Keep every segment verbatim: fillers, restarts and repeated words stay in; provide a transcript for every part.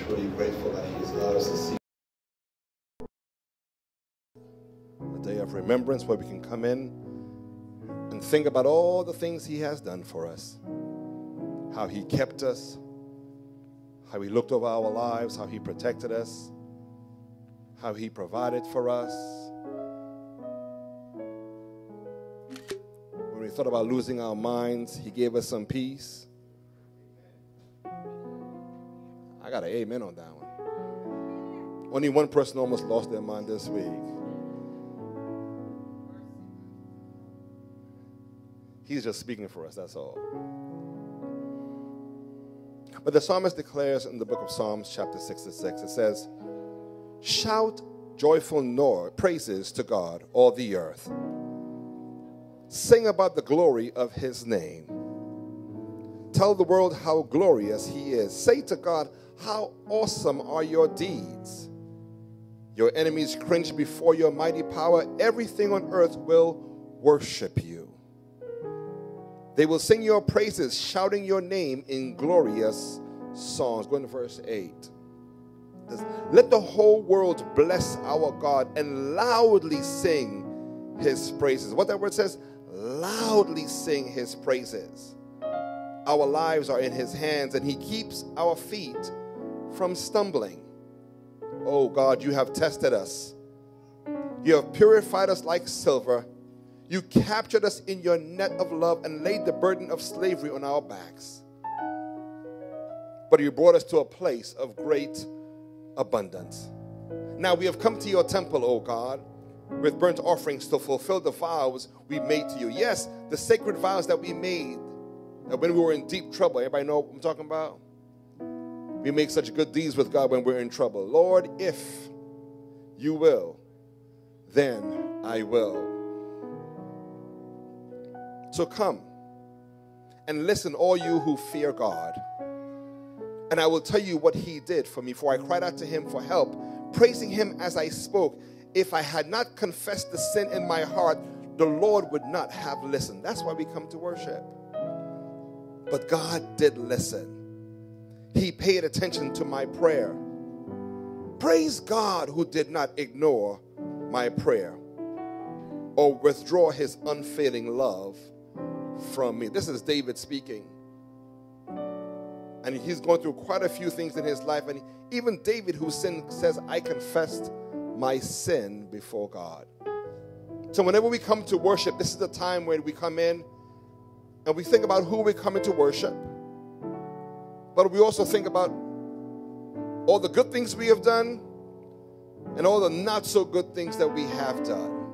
truly grateful that He has allowed us to see a day of remembrance where we can come in and think about all the things He has done for us, how He kept us, how He looked over our lives, how He protected us, how He provided for us. When we thought about losing our minds, He gave us some peace. I got an amen on that one. Only one person almost lost their mind this week. He's just speaking for us, that's all. But the psalmist declares in the book of Psalms, chapter sixty-six, it says, shout joyful noise, praises to God, all the earth. Sing about the glory of His name. Tell the world how glorious He is. Say to God, how awesome are your deeds. Your enemies cringe before your mighty power. Everything on earth will worship you. They will sing your praises, shouting your name in glorious songs. Going to verse eight. Let the whole world bless our God and loudly sing His praises. What that word says, loudly sing His praises. Our lives are in His hands, and He keeps our feet from stumbling. Oh God, you have tested us. You have purified us like silver. You captured us in your net of love and laid the burden of slavery on our backs. But you brought us to a place of great abundance. Now we have come to your temple, O God, with burnt offerings to fulfill the vows we made to you. Yes, the sacred vows that we made, that when we were in deep trouble. Everybody know what I'm talking about? We make such good deeds with God when we're in trouble. Lord, if you will, then I will. So come and listen, all you who fear God. And I will tell you what He did for me, for I cried out to Him for help, praising Him as I spoke. If I had not confessed the sin in my heart, the Lord would not have listened. That's why we come to worship. But God did listen. He paid attention to my prayer. Praise God who did not ignore my prayer or withdraw His unfailing love from me. This is David speaking. And he's going through quite a few things in his life. And even David, who sinned, says, I confessed my sin before God. So whenever we come to worship, this is the time when we come in and we think about who we're coming to worship. But we also think about all the good things we have done and all the not so good things that we have done.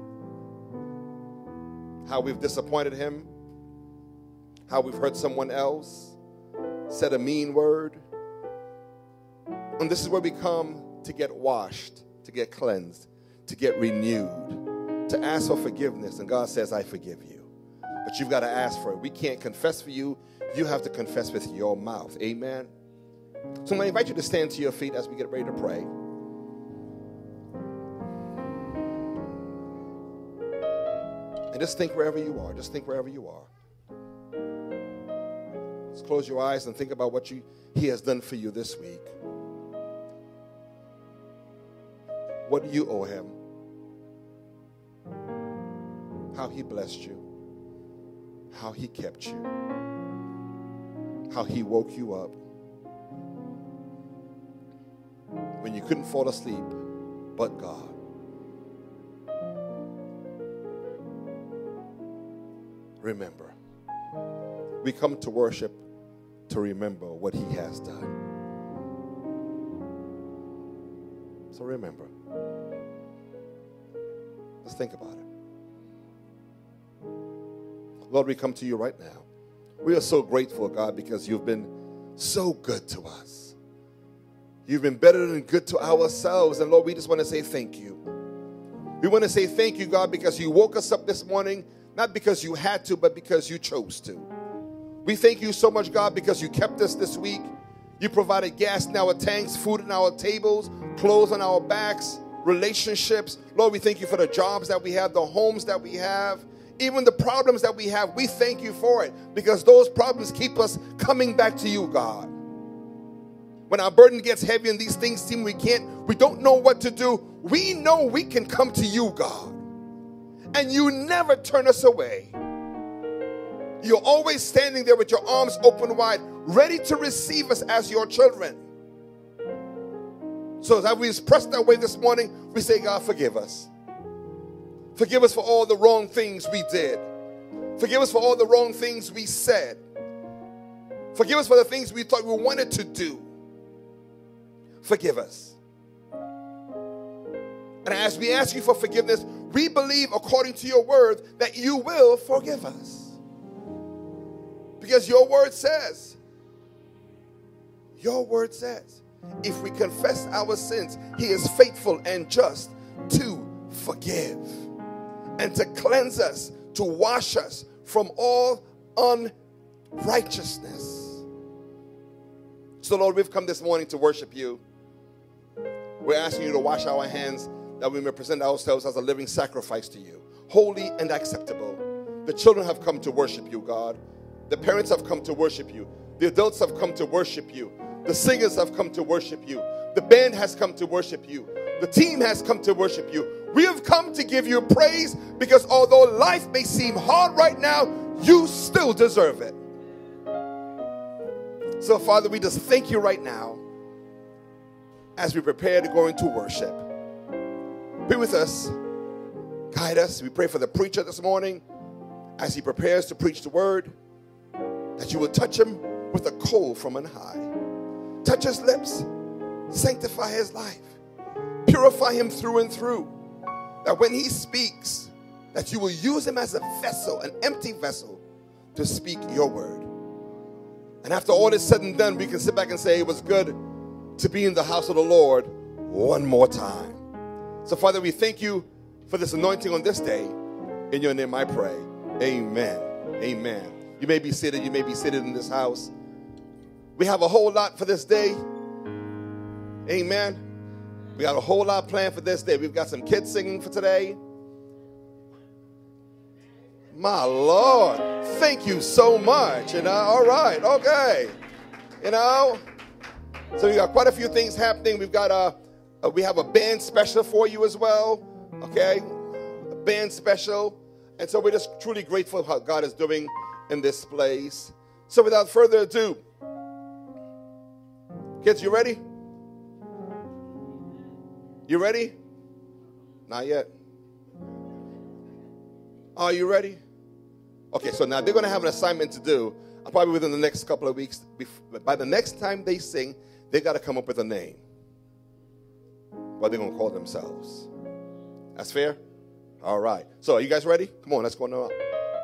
How we've disappointed Him. How we've hurt someone else. Said a mean word. And this is where we come to get washed, to get cleansed, to get renewed, to ask for forgiveness. And God says, I forgive you. But you've got to ask for it. We can't confess for you. You have to confess with your mouth. Amen. So I'm going to invite you to stand to your feet as we get ready to pray. And just think wherever you are. Just think wherever you are. Just close your eyes and think about what you, He has done for you this week. What do you owe Him? How He blessed you. How He kept you. How He woke you up when you couldn't fall asleep, but God. Remember. We come to worship to remember what He has done. So remember. Let's think about it. Lord, we come to you right now. We are so grateful, God, because you've been so good to us. You've been better than good to ourselves. And Lord, we just want to say thank you. We want to say thank you, God, because you woke us up this morning, not because you had to, but because you chose to. We thank you so much, God, because you kept us this week. You provided gas in our tanks, food in our tables, clothes on our backs, relationships. Lord, we thank you for the jobs that we have, the homes that we have, even the problems that we have. We thank you for it because those problems keep us coming back to you, God. when our burden gets heavy and these things seem we can't, we don't know what to do, we know we can come to you, God. And you never turn us away. You're always standing there with your arms open wide, ready to receive us as your children. So as we express that way this morning, we say, God, forgive us. Forgive us for all the wrong things we did. Forgive us for all the wrong things we said. Forgive us for the things we thought we wanted to do. Forgive us. And as we ask you for forgiveness, we believe according to your word that you will forgive us. Because your word says, your word says, if we confess our sins, he is faithful and just to forgive and to cleanse us, to wash us from all unrighteousness. So Lord, we've come this morning to worship you. We're asking you to wash our hands that we may present ourselves as a living sacrifice to you, holy and acceptable. The children have come to worship you, God. The parents have come to worship you. The adults have come to worship you. The singers have come to worship you. The band has come to worship you. The team has come to worship you. We have come to give you praise because although life may seem hard right now, you still deserve it. So, Father, we just thank you right now as we prepare to go into worship. Be with us. Guide us. We pray for the preacher this morning as he prepares to preach the word, that you will touch him with a coal from on high. Touch his lips. Sanctify his life. Purify him through and through. That when he speaks, that you will use him as a vessel, an empty vessel, to speak your word. And after all is said and done, we can sit back and say it was good to be in the house of the Lord one more time. So, Father, we thank you for this anointing on this day. In your name I pray. Amen. Amen. You may be seated. You may be seated in this house. We have a whole lot for this day. Amen. We got a whole lot planned for this day. We've got some kids singing for today. My Lord, thank you so much. You know, all right, okay. You know, so we got quite a few things happening. We've got a, a we have a band special for you as well. Okay, a band special, and so we're just truly grateful for what God is doing in this place. So without further ado, kids, you ready? You ready? Not yet. Are you ready? Okay, so now they're going to have an assignment to do, probably within the next couple of weeks. By the next time they sing, they got to come up with a name. What they're going to call themselves. That's fair? All right. So are you guys ready? Come on, let's go now.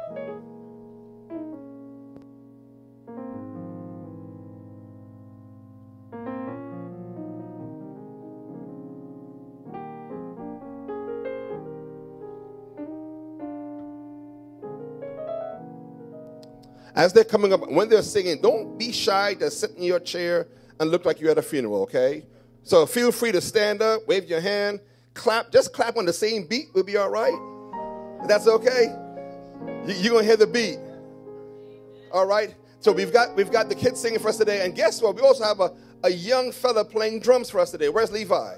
As they're coming up, when they're singing, don't be shy to sit in your chair and look like you're at a funeral, okay? So feel free to stand up, wave your hand, clap. Just clap on the same beat. We'll be all right. That's okay. You're going to hear the beat. All right? So we've got we've got the kids singing for us today. And guess what? We also have a, a young fella playing drums for us today. Where's Levi?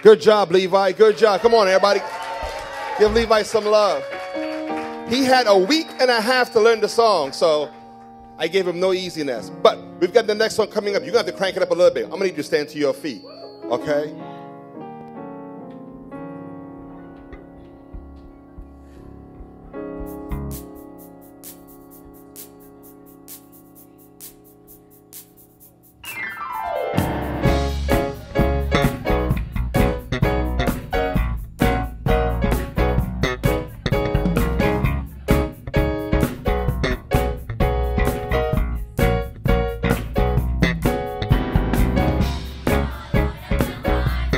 Good job, Levi. Good job. Come on, everybody. Give Levi some love. He had a week and a half to learn the song, so I gave him no easiness. But we've got the next one coming up. You're going to have to crank it up a little bit. I'm going to need you to stand to your feet, okay? Bye.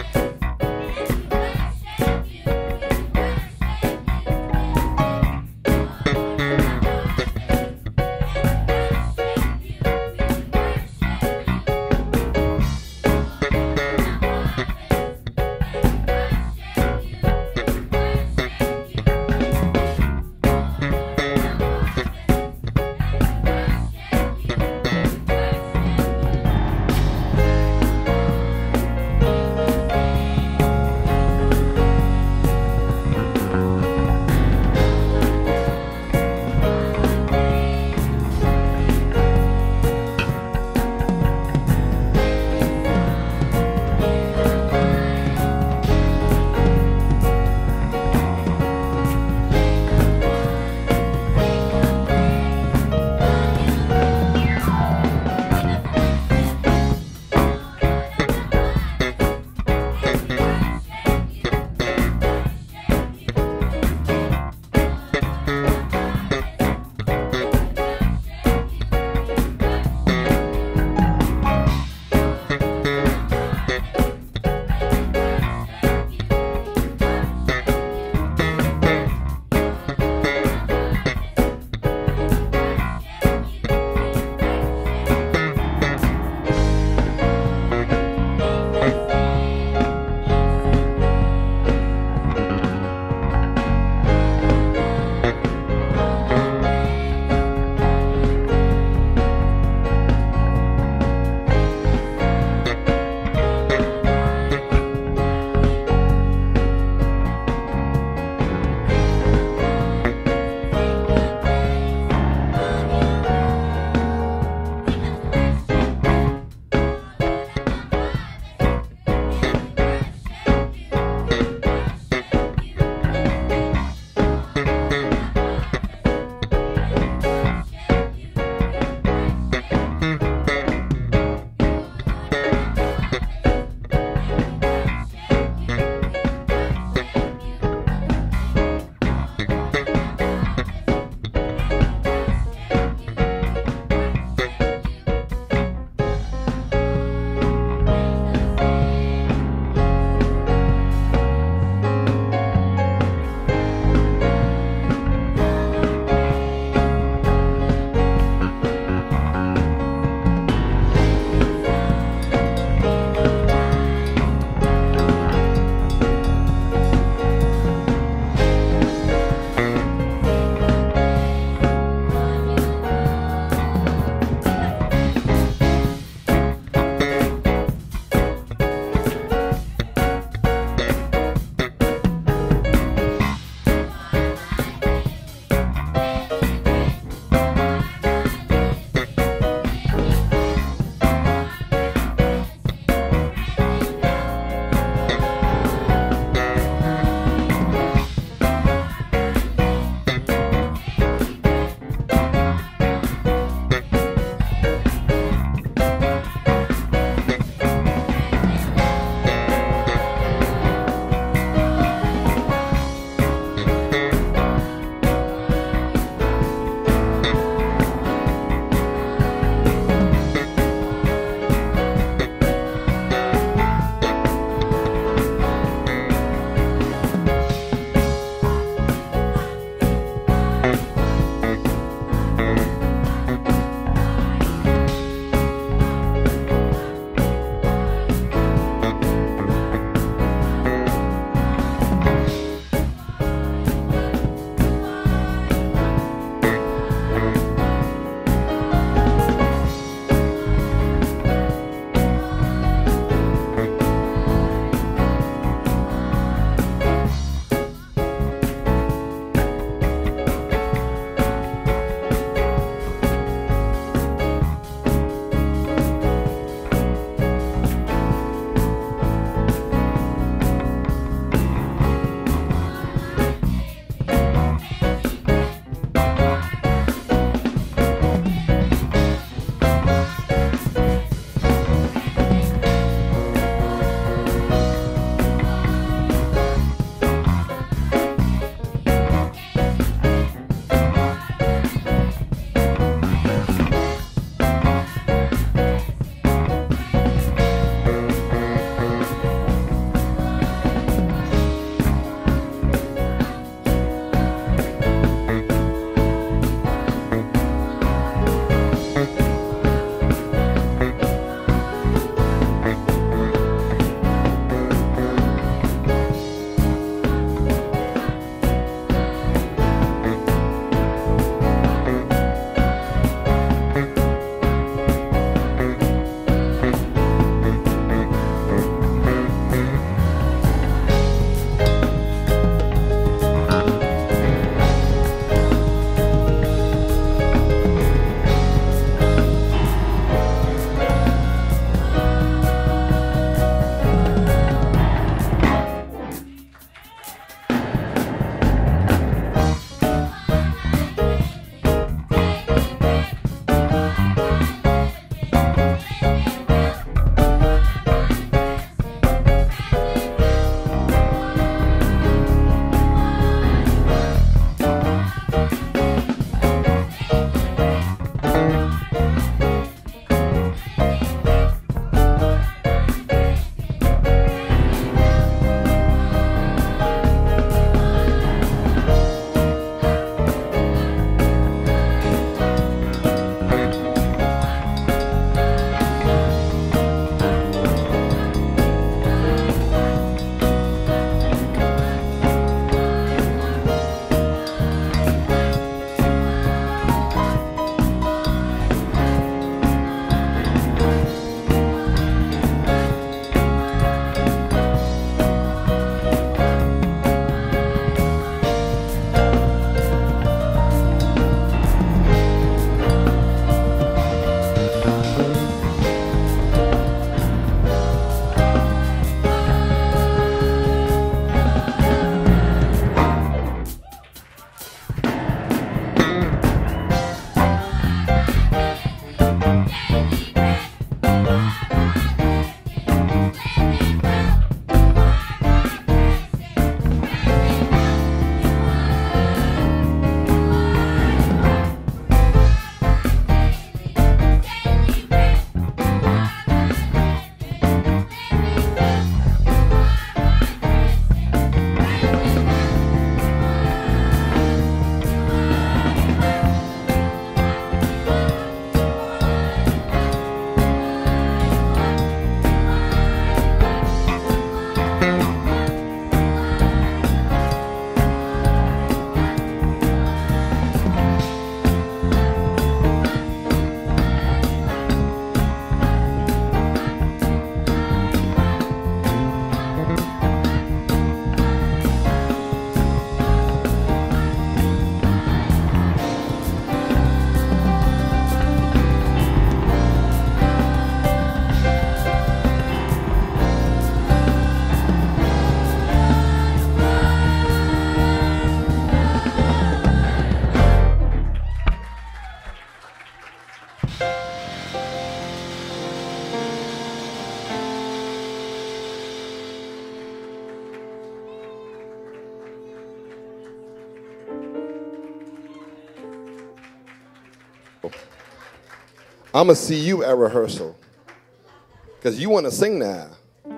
I'm going to see you at rehearsal because you want to sing now.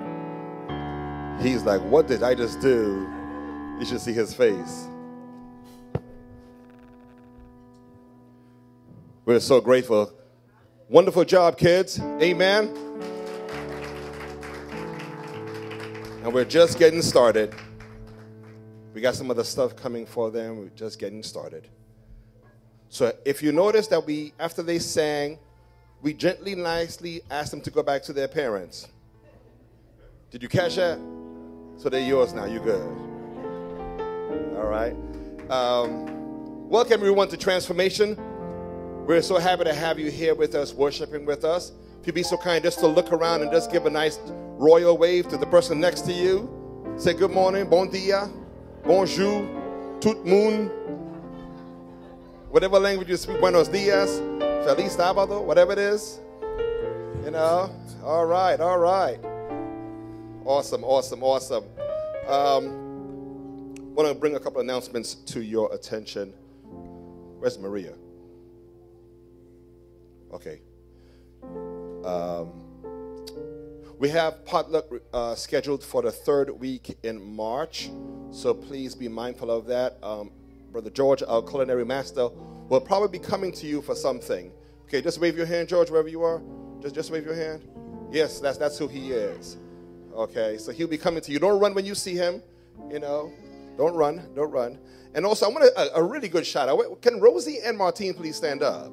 He's like, what did I just do? You should see his face. We're so grateful. Wonderful job, kids. Amen. And we're just getting started. We got some other stuff coming for them. We're just getting started. So if you notice that we, after they sang, we gently, nicely asked them to go back to their parents. Did you catch that? So they're yours now. You good? All right. Um, welcome everyone to Transformation. We're so happy to have you here with us, worshiping with us. If you'd be so kind just to look around and just give a nice royal wave to the person next to you. Say good morning, bon dia, bonjour, tout monde. Whatever language you speak, buenos dias, feliz sábado, whatever it is. You know, all right, all right. Awesome, awesome, awesome. Um, I want to bring a couple announcements to your attention. Where's Maria? Okay. Um, we have potluck uh, scheduled for the third week in March, so please be mindful of that. Um, Brother George, our culinary master, will probably be coming to you for something. Okay, just wave your hand, George, wherever you are. Just, just wave your hand. Yes, that's that's who he is. Okay, so he'll be coming to you. Don't run when you see him. You know, don't run, don't run. And also, I want a, a really good shout out. Can Rosie and Martine please stand up?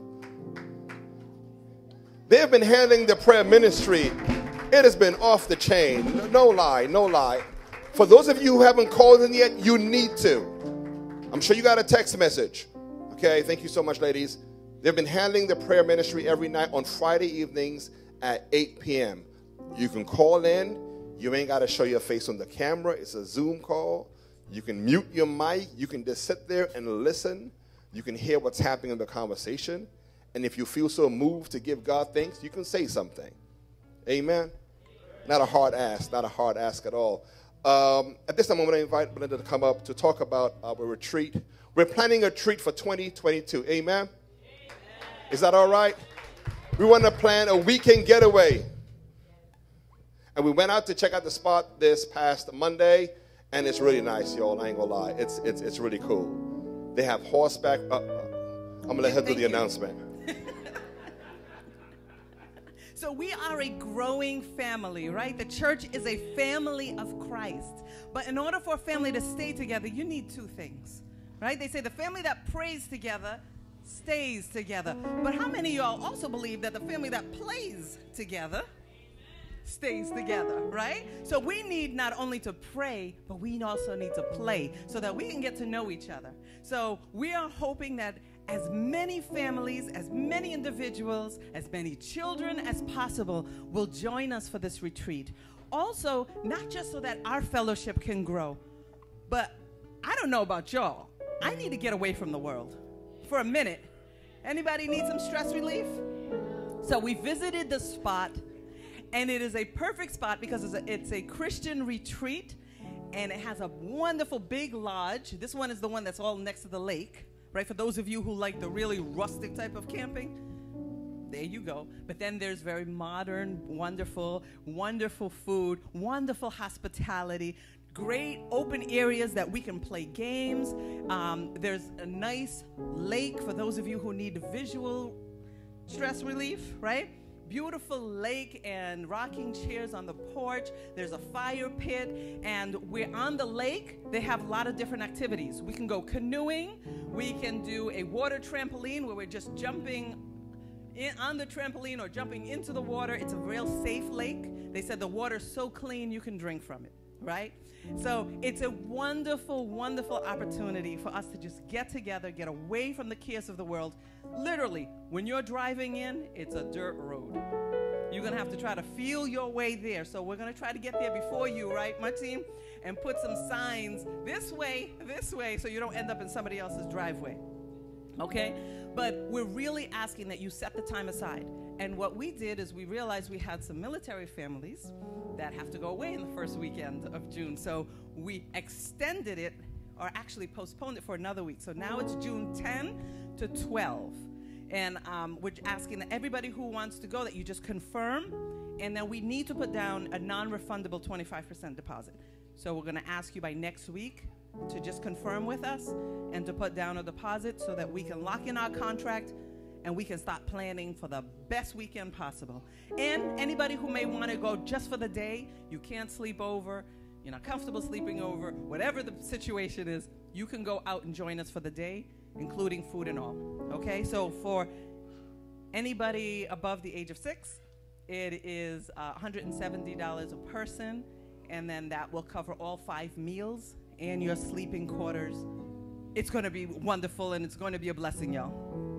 They have been handling the prayer ministry. It has been off the chain. No, no lie, no lie. For those of you who haven't called in yet, you need to. I'm sure you got a text message. Okay, thank you so much, ladies. They've been handling the prayer ministry every night on Friday evenings at eight p.m. You can call in. You ain't got to show your face on the camera. It's a Zoom call. You can mute your mic. You can just sit there and listen. You can hear what's happening in the conversation. And if you feel so moved to give God thanks, you can say something. Amen? Not a hard ask. Not a hard ask at all. Um, at this time, I'm going to invite Belinda to come up to talk about our retreat. We're planning a retreat for twenty twenty-two. Amen? Amen. Is that all right? We want to plan a weekend getaway. And we went out to check out the spot this past Monday, and it's really nice, y'all. I ain't going to lie. It's, it's, it's really cool. They have horseback. Uh, uh, I'm going to let her do the announcement. So we are a growing family, right? The church is a family of Christ. But in order for a family to stay together, you need two things, right? They say the family that prays together stays together. But how many of y'all also believe that the family that plays together stays together, right? So we need not only to pray, but we also need to play so that we can get to know each other. So we are hoping that as many families, as many individuals, as many children as possible will join us for this retreat. Also, not just so that our fellowship can grow, but I don't know about y'all. I need to get away from the world for a minute. Anybody need some stress relief? So we visited the spot, and it is a perfect spot because it's a, it's a Christian retreat, and it has a wonderful big lodge. This one is the one that's all next to the lake. Right, for those of you who like the really rustic type of camping, there you go. But then there's very modern, wonderful, wonderful food, wonderful hospitality, great open areas that we can play games. Um, there's a nice lake for those of you who need visual stress relief, right? Beautiful lake and rocking chairs on the porch. There's a fire pit, and we're on the lake. They have a lot of different activities. We can go canoeing. We can do a water trampoline where we're just jumping in on the trampoline or jumping into the water. It's a real safe lake. They said the water's so clean you can drink from it, right? So it's a wonderful, wonderful opportunity for us to just get together, get away from the chaos of the world. Literally, when you're driving in, it's a dirt road. You're going to have to try to feel your way there. So we're going to try to get there before you, right, Martine? And put some signs this way, this way, so you don't end up in somebody else's driveway. Okay? But we're really asking that you set the time aside. And what we did is we realized we had some military families that have to go away in the first weekend of June. So we extended it, or actually postponed it for another week. So now it's June tenth to twelfth. And um, we're asking that everybody who wants to go, that you just confirm. And then we need to put down a non-refundable twenty-five percent deposit. So we're going to ask you by next week to just confirm with us and to put down a deposit so that we can lock in our contract and we can start planning for the best weekend possible. And anybody who may want to go just for the day, you can't sleep over, you're not comfortable sleeping over, whatever the situation is, you can go out and join us for the day, including food and all. Okay, so for anybody above the age of six, it is uh, one hundred seventy dollars a person, and then that will cover all five meals and your sleeping quarters. It's going to be wonderful, and it's going to be a blessing, y'all.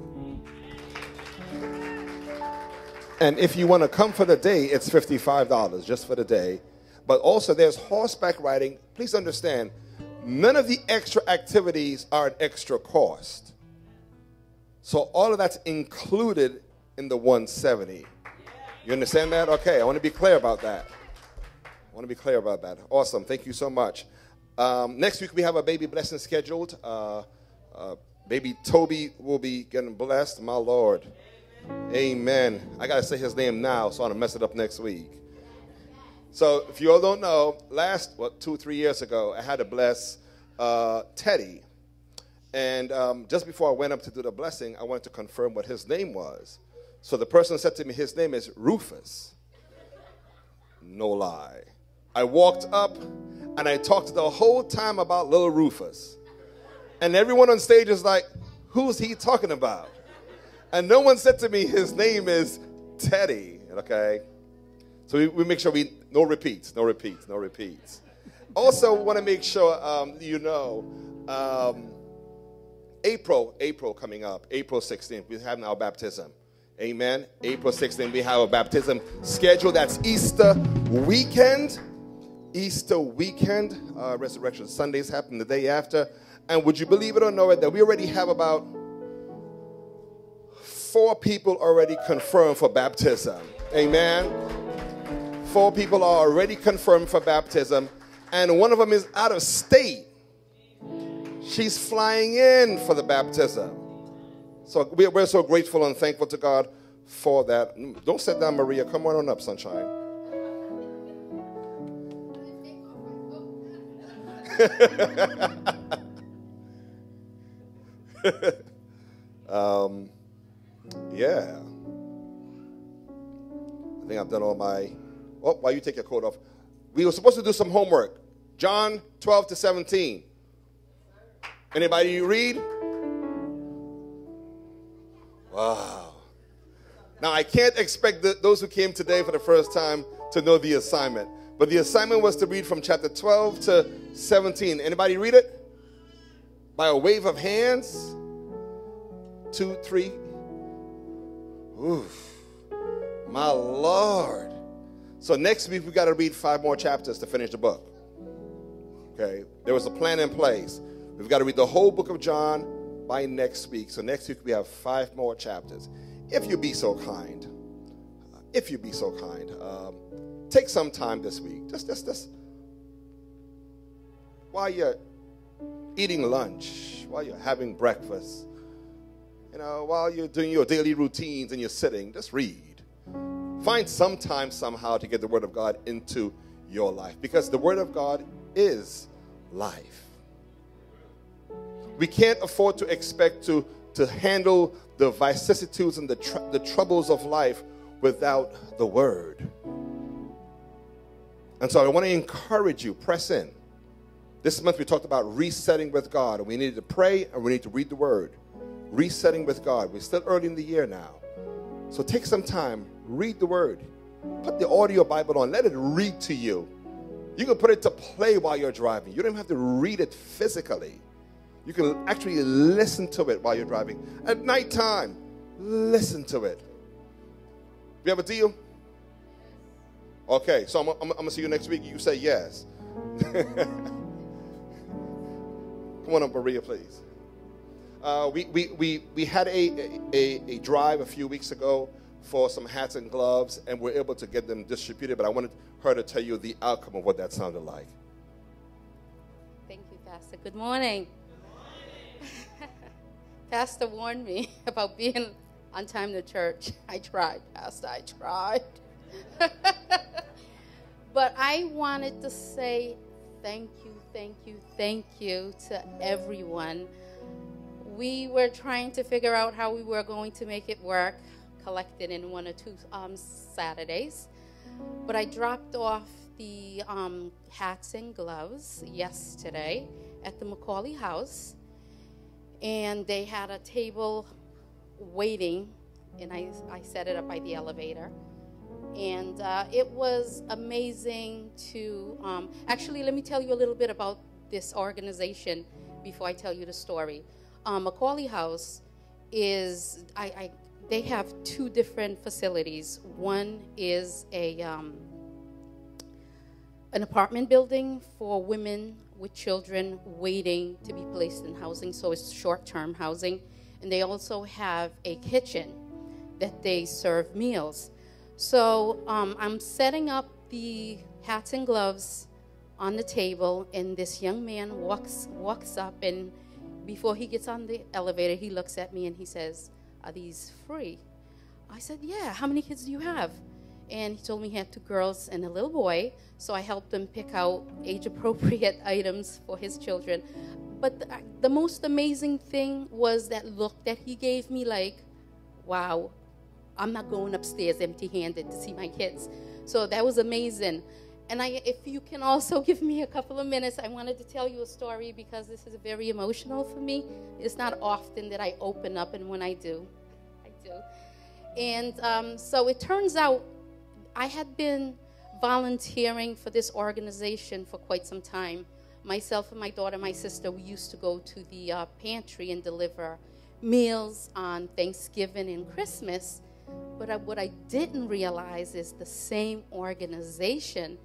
And if you want to come for the day, it's fifty-five dollars just for the day. But also there's horseback riding. Please understand, none of the extra activities are an extra cost. So all of that's included in the one hundred seventy dollars. You understand that? Okay, I want to be clear about that. I want to be clear about that. Awesome. Thank you so much. Um, next week we have a baby blessing scheduled. Uh, uh, baby Toby will be getting blessed. My Lord. Amen. I got to say his name now, so I'm going to mess it up next week. So if you all don't know, last, what, two, three years ago, I had to bless uh, Teddy. And um, just before I went up to do the blessing, I wanted to confirm what his name was. So the person said to me, his name is Rufus. No lie. I walked up, and I talked the whole time about little Rufus. And everyone on stage is like, who's he talking about? And no one said to me, his name is Teddy, okay? So we, we make sure we, no repeats, no repeats, no repeats. Also want to make sure um, you know, um, April, April coming up, April sixteenth, we're having our baptism. Amen. April sixteenth, we have a baptism scheduled. That's Easter weekend. Easter weekend. Uh, Resurrection Sundays happen the day after. And would you believe it or know it, that we already have about four people already confirmed for baptism. Amen. Four people are already confirmed for baptism. And one of them is out of state. She's flying in for the baptism. So we're so grateful and thankful to God for that. Don't sit down, Maria. Come on up, sunshine. um, yeah. I think I've done all my... Oh, while you take your coat off. We were supposed to do some homework. John twelve to seventeen. Anybody you read? Wow. Now, I can't expect the, those who came today for the first time to know the assignment. But the assignment was to read from chapter twelve to seventeen. Anybody read it? By a wave of hands? Two, three. Oof. My Lord. So next week, we got to read five more chapters to finish the book. Okay? There was a plan in place. We've got to read the whole book of John by next week. So next week we have five more chapters. If you be so kind, if you be so kind, um, take some time this week. Just, just, just while you're eating lunch, while you're having breakfast, you know, while you're doing your daily routines and you're sitting, just read. Find some time somehow to get the Word of God into your life, because the Word of God is life. We can't afford to expect to, to handle the vicissitudes and the, tr- the troubles of life without the Word. And so I want to encourage you, press in. This month we talked about resetting with God, and we need to pray and we need to read the Word. Resetting with God. We're still early in the year now. So take some time, read the Word. Put the audio Bible on, let it read to you. You can put it to play while you're driving. You don't even have to read it physically. You can actually listen to it while you're driving. At nighttime, listen to it. We have a deal? Okay, so I'm, I'm, I'm going to see you next week. You say yes. Come on up, Maria, please. Uh, we, we, we, we had a, a, a drive a few weeks ago for some hats and gloves, and we're able to get them distributed, but I wanted her to tell you the outcome of what that sounded like. Thank you, Pastor. Good morning. Pastor warned me about being on time to church. I tried, Pastor, I tried. But I wanted to say thank you, thank you, thank you to everyone. We were trying to figure out how we were going to make it work, collected in one or two um, Saturdays. But I dropped off the um, hats and gloves yesterday at the Macaulay House, and they had a table waiting, and I, I set it up by the elevator. And uh, it was amazing to, um, actually, let me tell you a little bit about this organization before I tell you the story. Um, Macaulay House is, I, I, they have two different facilities. One is a, um, an apartment building for women with children waiting to be placed in housing, so it's short-term housing. And they also have a kitchen that they serve meals. So um, I'm setting up the hats and gloves on the table, and this young man walks walks up, and before he gets on the elevator, he looks at me and he says, "Are these free?" I said, "Yeah, how many kids do you have?" And he told me he had two girls and a little boy, so I helped him pick out age-appropriate items for his children. But the, the most amazing thing was that look that he gave me, like, wow, I'm not going upstairs empty-handed to see my kids. So that was amazing. And I, if you can also give me a couple of minutes, I wanted to tell you a story because this is very emotional for me. It's not often that I open up, and when I do, I do. And um, so it turns out I had been volunteering for this organization for quite some time. Myself and my daughter, my sister, we used to go to the uh, pantry and deliver meals on Thanksgiving and Christmas. But I, what I didn't realize is the same organization,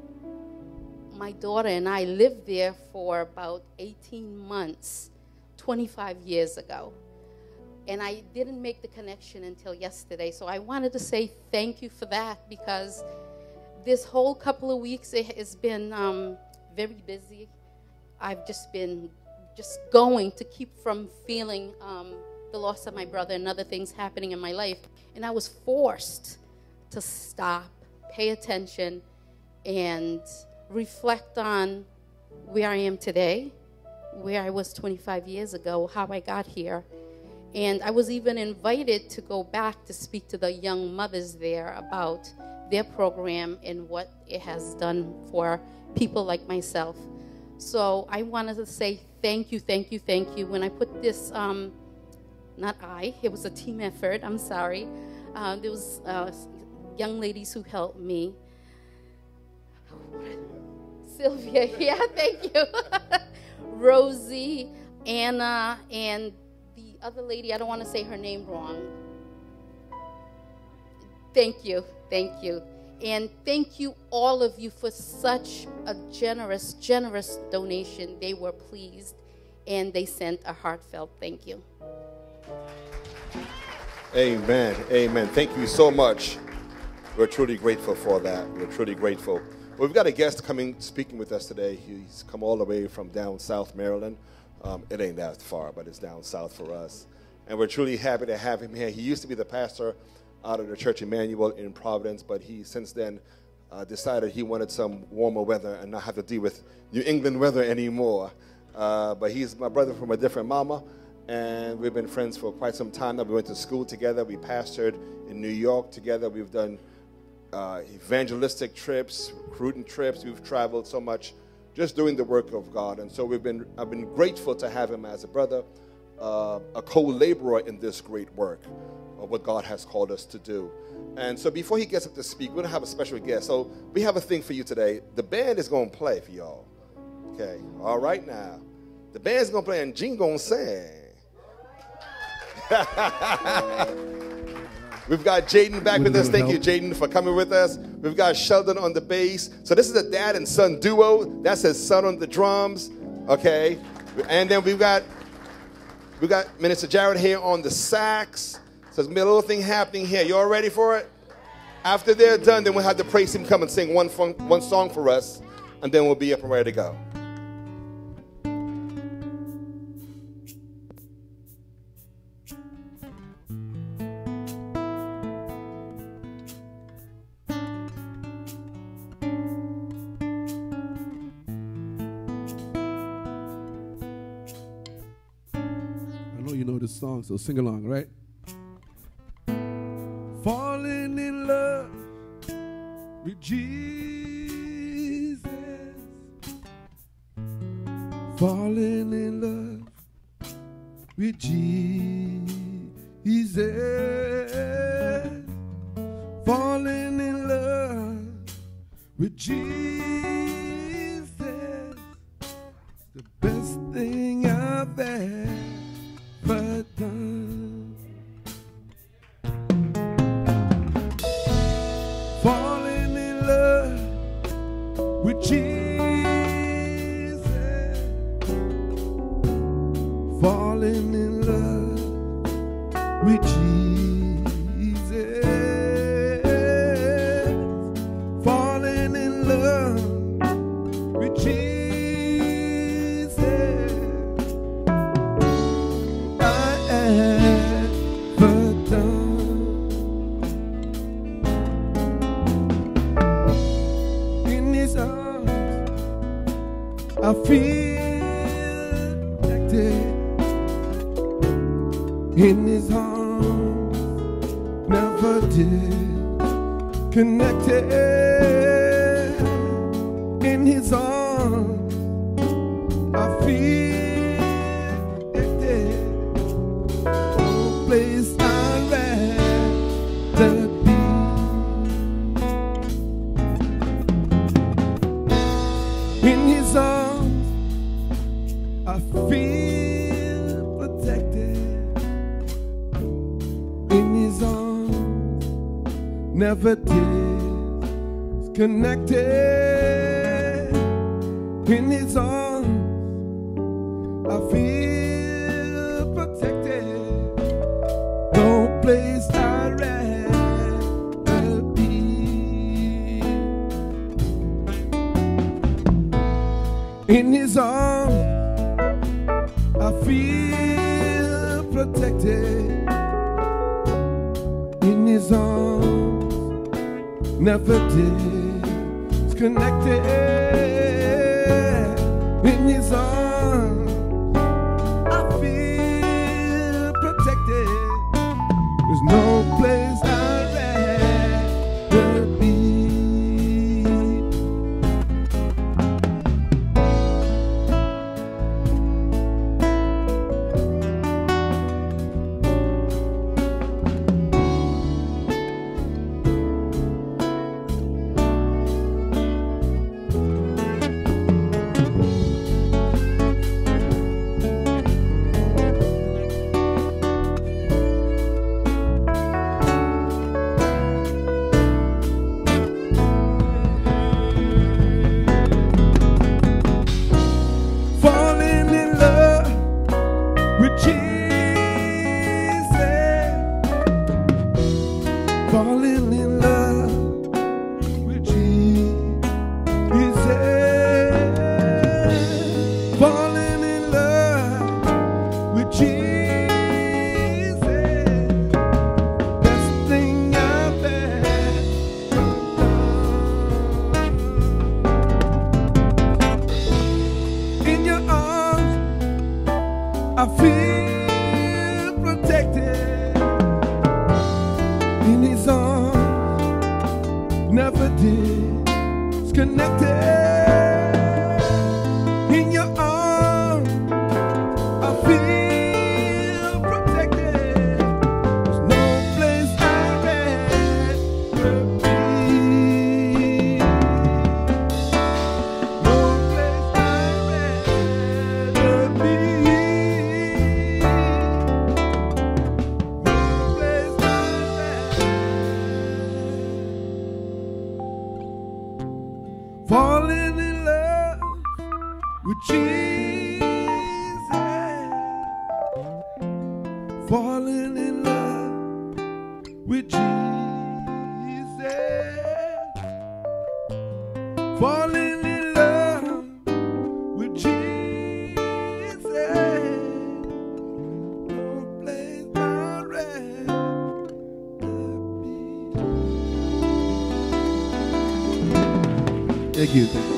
my daughter and I lived there for about eighteen months, twenty-five years ago. And I didn't make the connection until yesterday. So I wanted to say thank you for that, because this whole couple of weeks it has been um, very busy. I've just been just going to keep from feeling um, the loss of my brother and other things happening in my life. And I was forced to stop, pay attention, and reflect on where I am today, where I was twenty-five years ago, how I got here. And I was even invited to go back to speak to the young mothers there about their program and what it has done for people like myself. So I wanted to say thank you, thank you, thank you. When I put this, um, not I, it was a team effort, I'm sorry. Uh, there was uh, young ladies who helped me. Sylvia, yeah, thank you. Rosie, Anna, and the other lady, I don't want to say her name wrong. Thank you, thank you. And thank you, all of you, for such a generous, generous donation. They were pleased, and they sent a heartfelt thank you. Amen, amen. Thank you so much. We're truly grateful for that. We're truly grateful. Well, we've got a guest coming, speaking with us today. He's come all the way from down South Maryland. Um, it ain't that far, but it's down south for us. And we're truly happy to have him here. He used to be the pastor out of the Church Emmanuel in Providence, but he since then uh, decided he wanted some warmer weather and not have to deal with New England weather anymore. Uh, but he's my brother from a different mama, and we've been friends for quite some time now. We went to school together. We pastored in New York together. We've done uh, evangelistic trips, recruiting trips. We've traveled so much just doing the work of God. And so we've been, I've been grateful to have him as a brother, uh, a co-laborer in this great work of what God has called us to do. And so before he gets up to speak, we're going to have a special guest. So we have a thing for you today. The band is going to play for y'all. Okay, all right now. The band's going to play and Gene going to sing. We've got Jaden back with us. Thank you, Jaden, for coming with us. We've got Sheldon on the bass. So this is a dad and son duo. That's his son on the drums. Okay. And then we've got we got Minister Jared here on the sax. So there's going to be a little thing happening here. You all ready for it? After they're done, then we'll have the praise team come and sing one, fun, one song for us. And then we'll be up and ready to go. the song, so sing along, right? Falling in love with Jesus. Falling in love with Jesus. Falling in love with Jesus. The best thing I've ever done. Falling in love with Jesus. Falling in love with Jesus. Falling in love with Jesus. I ever done. In His arms I feel protected. In His arms, never disconnected. In His arms, I feel protected. No place I'd rather be. In His arms, I feel protected. In His arms, never disconnected. In His arms, I feel protected. No place I'd rather be. In His arms, I feel protected. In His arms, never disconnected. In His arms, I feel protected. There's no place I'd rather be. Falling in love with Jesus. Falling in love with Jesus. Falling in love with Jesus. Best thing I've ever done. In your arms, I feel protected. In His arms, never disconnected. In your arms, I feel protected. There's no place I'd rather be. No place I'd rather be. No place I'd rather. Falling in love with Jesus. Falling in love with Jesus. Falling in love with Jesus. No place I'd rather be. Thank you. Thank you.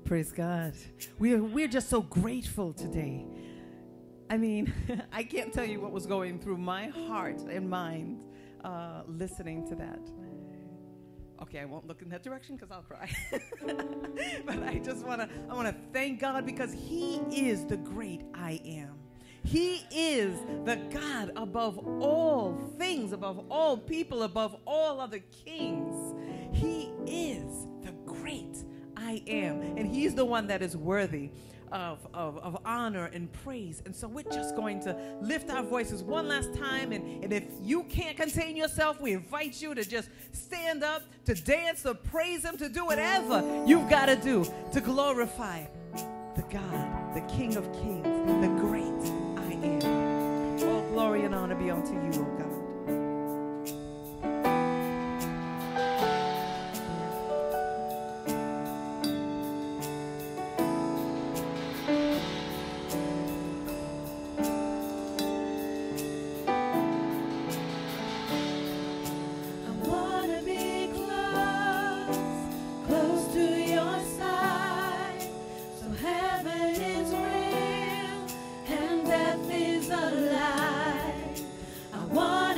Praise God. We're, we're just so grateful today. I mean, I can't tell you what was going through my heart and mind uh, listening to that. Okay, I won't look in that direction because I'll cry. But I just want to I want to thank God because he is the great I am. He is the God above all things, above all people, above all other kings. He is the great I am. And he's the one that is worthy of, of, of honor and praise. And so we're just going to lift our voices one last time. And, and if you can't contain yourself, we invite you to just stand up, to dance, to praise him, to do whatever you've got to do to glorify the God, the King of Kings, the great I am. All glory and honor be unto you, O God. One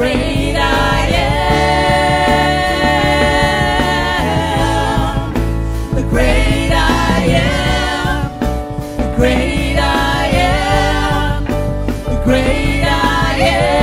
great I am, the great I am, the great I am, the great I am.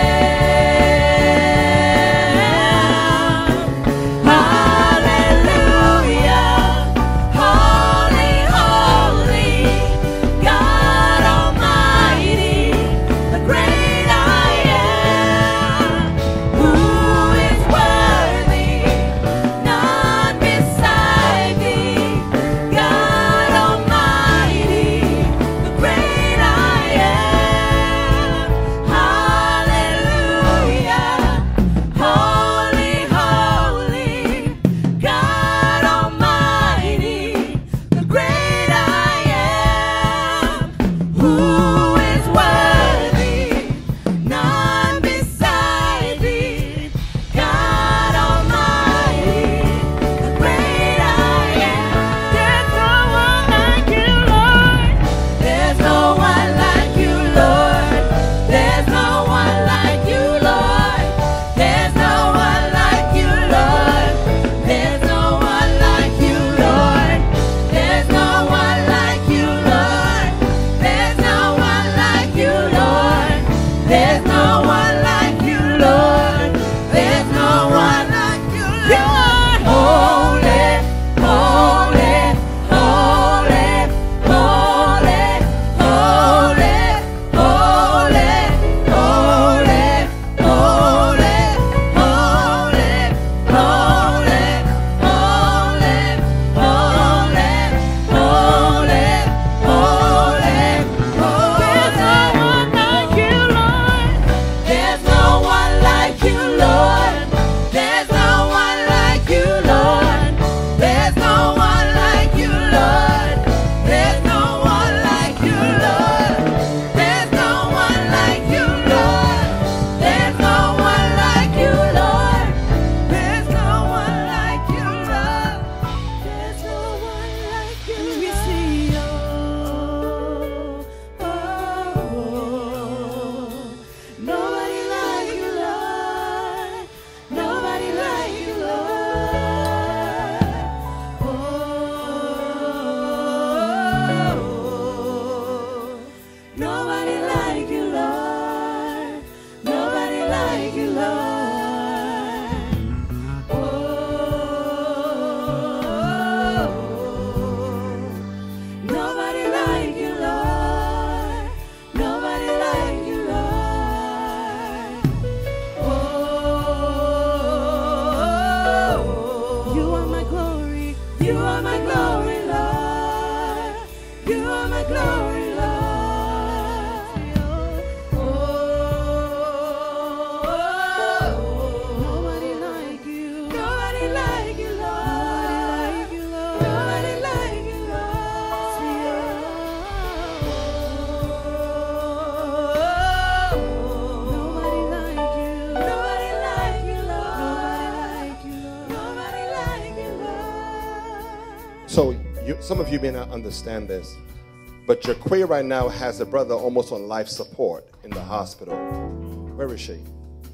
So you, some of you may not understand this, but Jaquay right now has a brother almost on life support in the hospital. Where is she?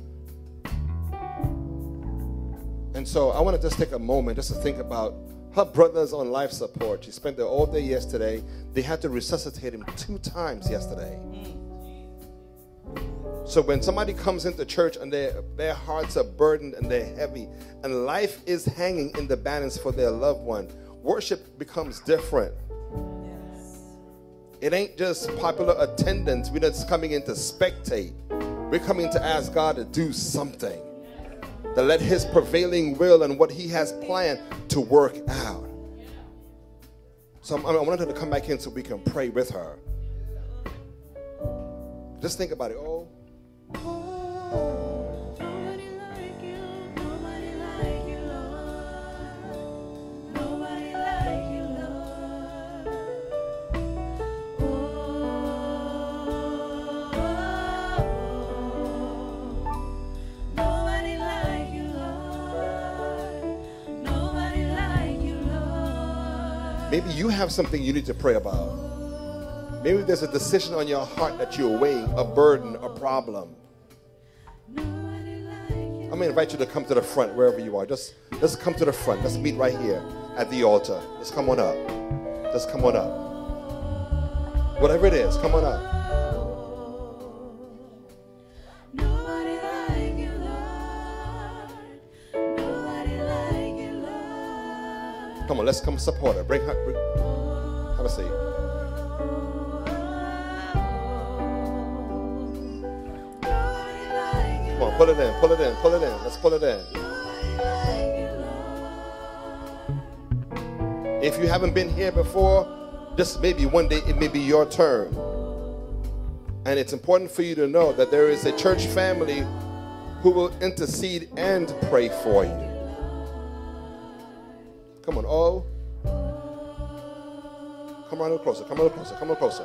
And so I want to just take a moment just to think about her brother's on life support. She spent there all day yesterday. They had to resuscitate him two times yesterday. So when somebody comes into church and their, their hearts are burdened and they're heavy and life is hanging in the balance for their loved one, worship becomes different. Yes. It ain't just popular attendance. We're just coming in to spectate. We're coming to ask God to do something, to let his prevailing will and what he has planned to work out. So I wanted her to come back in so we can pray with her. Just think about it. Oh, Nobody like you, nobody like you, Lord. Nobody like you, Lord. Oh, nobody like you, Lord. Nobody like you, Lord. maybe you have something you need to pray about. Maybe there's a decision on your heart that you're weighing, a burden, a problem. Nobody I'm going to invite you to come to the front wherever you are. Just, just come to the front. Let's meet right here at the altar. Just come on up. Just come on up. Whatever it is, come on up. Nobody like you, Lord. Nobody like you, Lord. Come on, let's come support her. Bring her. Bring, have a seat. Nobody like you, Come on, pull it in, pull it in, pull it in. Let's pull it in. If you haven't been here before, just maybe one day it may be your turn. And it's important for you to know that there is a church family who will intercede and pray for you. Come on, oh. Come on a little closer, come a little closer, come a little closer.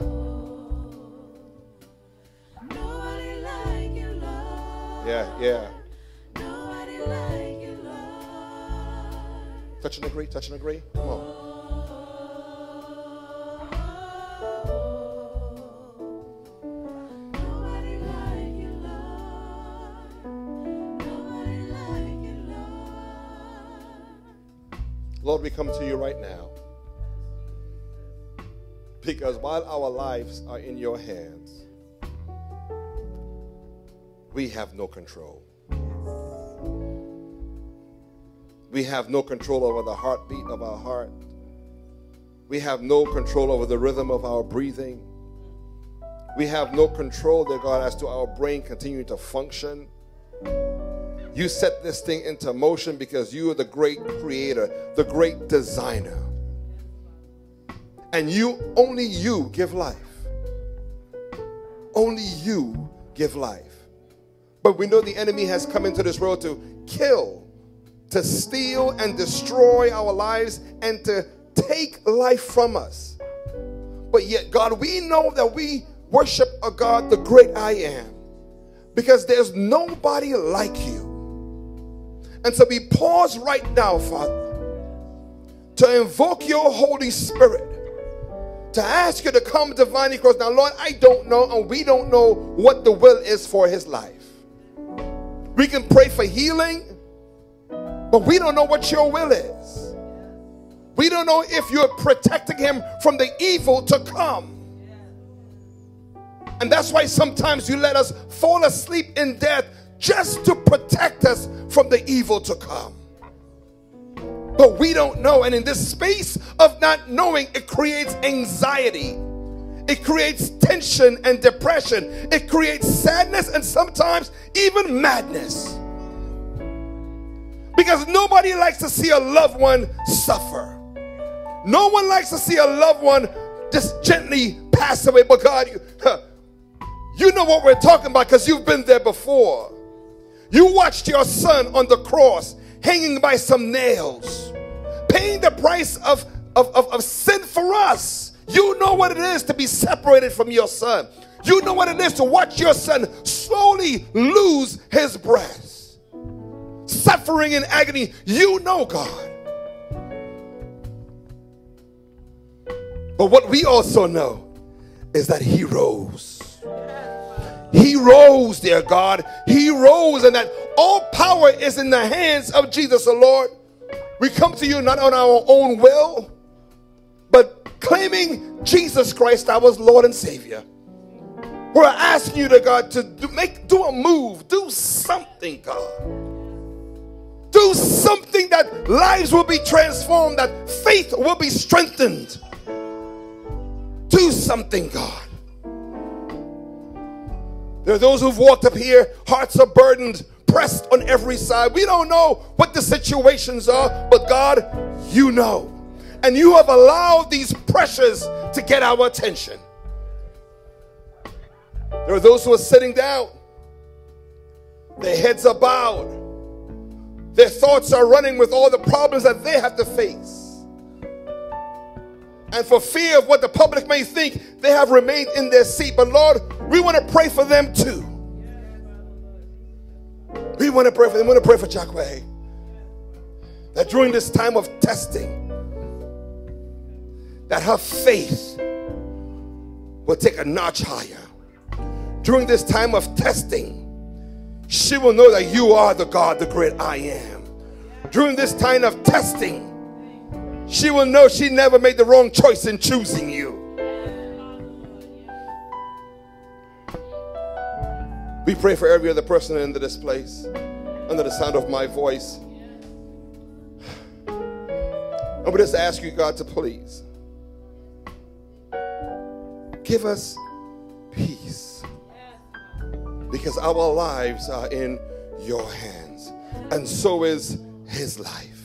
Nobody like you, Lord. Yeah, yeah. Nobody like you, Lord. Touch and agree, touch and agree. Come on. Nobody like you, Lord. Nobody like you, Lord. Lord, we come to you right now. Because while our lives are in your hands, we have no control. We have no control over the heartbeat of our heart. We have no control over the rhythm of our breathing. We have no control, dear God, as to our brain continuing to function. You set this thing into motion because you are the great creator, the great designer. And you, only you give life. Only you give life. But we know the enemy has come into this world to kill, to steal and destroy our lives, and to take life from us. But yet, God, we know that we worship a God, the great I am, because there's nobody like you. And so we pause right now, Father, to invoke your Holy Spirit, to ask you to come divinely across. Now, Lord, I don't know, and we don't know what the will is for his life. We can pray for healing, but we don't know what your will is. We don't know if you're protecting him from the evil to come. And that's why sometimes you let us fall asleep in death just to protect us from the evil to come. But we don't know. And in this space of not knowing, it creates anxiety. It creates tension and depression. It creates sadness and sometimes even madness. Because nobody likes to see a loved one suffer. No one likes to see a loved one just gently pass away. But God, you, huh, you know what we're talking about because you've been there before. You watched your son on the cross hanging by some nails, paying the price of, of, of, of sin for us. You know what it is to be separated from your son. You know what it is to watch your son slowly lose his breath, suffering in agony. You know, God. But what we also know is that he rose. He rose, dear God. He rose, and that all power is in the hands of Jesus, the Lord. We come to you not on our own will, but claiming Jesus Christ, our Lord and Savior. We're asking you, to God, to do, make, do a move. Do something, God. Do something that lives will be transformed, that faith will be strengthened. Do something, God. There are those who've walked up here, hearts are burdened, pressed on every side. We don't know what the situations are, but God, you know. And you have allowed these pressures to get our attention. There are those who are sitting down. Their heads are bowed. Their thoughts are running with all the problems that they have to face. And for fear of what the public may think, they have remained in their seat. But Lord, we want to pray for them too. We want to pray for them. We want to pray for Jacqueline. That during this time of testing, that her faith will take a notch higher. During this time of testing, she will know that you are the God, the great I am. During this time of testing, she will know she never made the wrong choice in choosing you. We pray for every other person in this place, under the sound of my voice. And we just ask you, God, to please give us peace, because our lives are in your hands, and so is his life.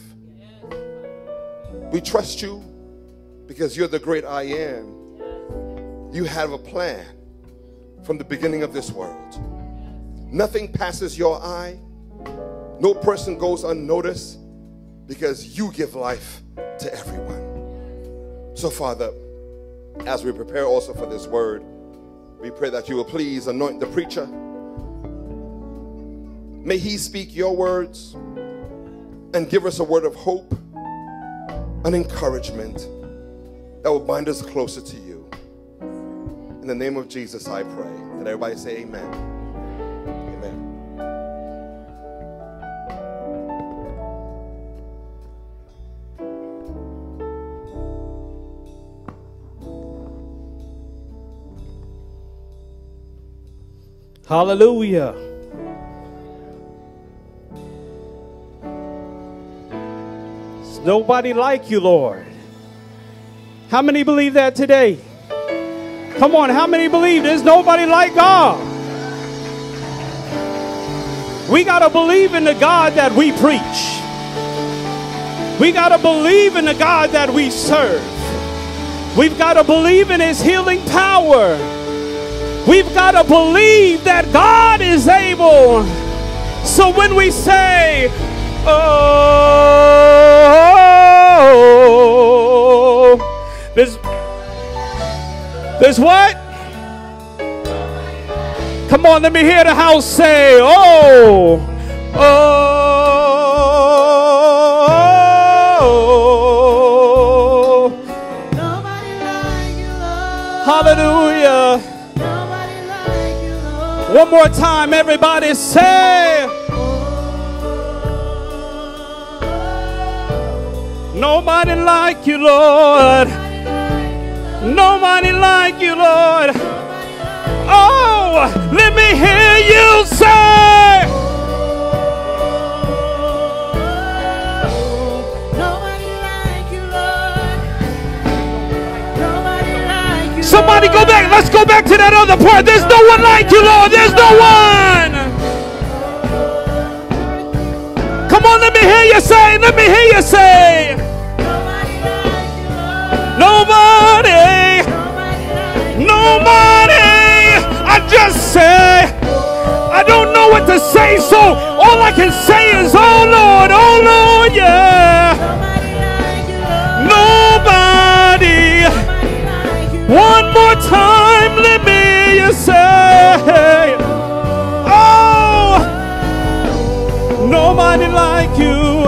We trust you because you're the great I am. You have a plan from the beginning of this world. Nothing passes your eye. No person goes unnoticed, because you give life to everyone. So, Father, as we prepare also for this word, we pray that you will please anoint the preacher. May he speak your words and give us a word of hope and encouragement that will bind us closer to you. In the name of Jesus, I pray. And everybody say amen. Hallelujah. There's nobody like you, Lord. How many believe that today? Come on, how many believe there's nobody like God? We got to believe in the God that we preach. We got to believe in the God that we serve. We've got to believe in his healing power. We've got to believe that God is able. So when we say, oh, there's, there's what? Come on, let me hear the house say, oh, oh, Nobody like you, Lord. hallelujah. One more time, everybody say, nobody like you, Lord. Nobody like you, Lord. Oh, let me hear you say, Nobody like you, Lord. Nobody like you. somebody go back. Let's go back to that other part. There's no one like you, Lord. There's no one. Come on, let me hear you say, let me hear you say, Nobody like you, Lord. nobody, nobody. I just say, I don't know what to say, so all I can say is, oh Lord, oh Lord, yeah. Nobody. One more time, let me hear you say, oh, nobody like you.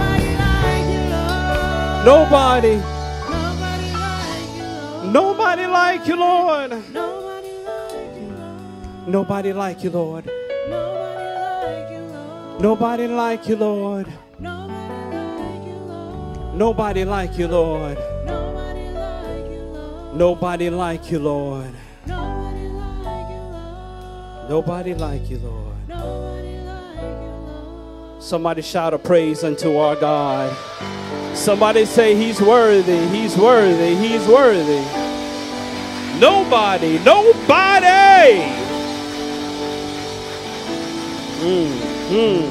Nobody. Nobody like you, Lord. Nobody like you, Lord. Nobody like you, Lord. Nobody like you, Lord. Nobody like you, Lord. Nobody like you, Lord. Somebody shout a praise unto our God. Somebody say he's worthy, he's worthy, he's worthy. Nobody, nobody. Mm, mm.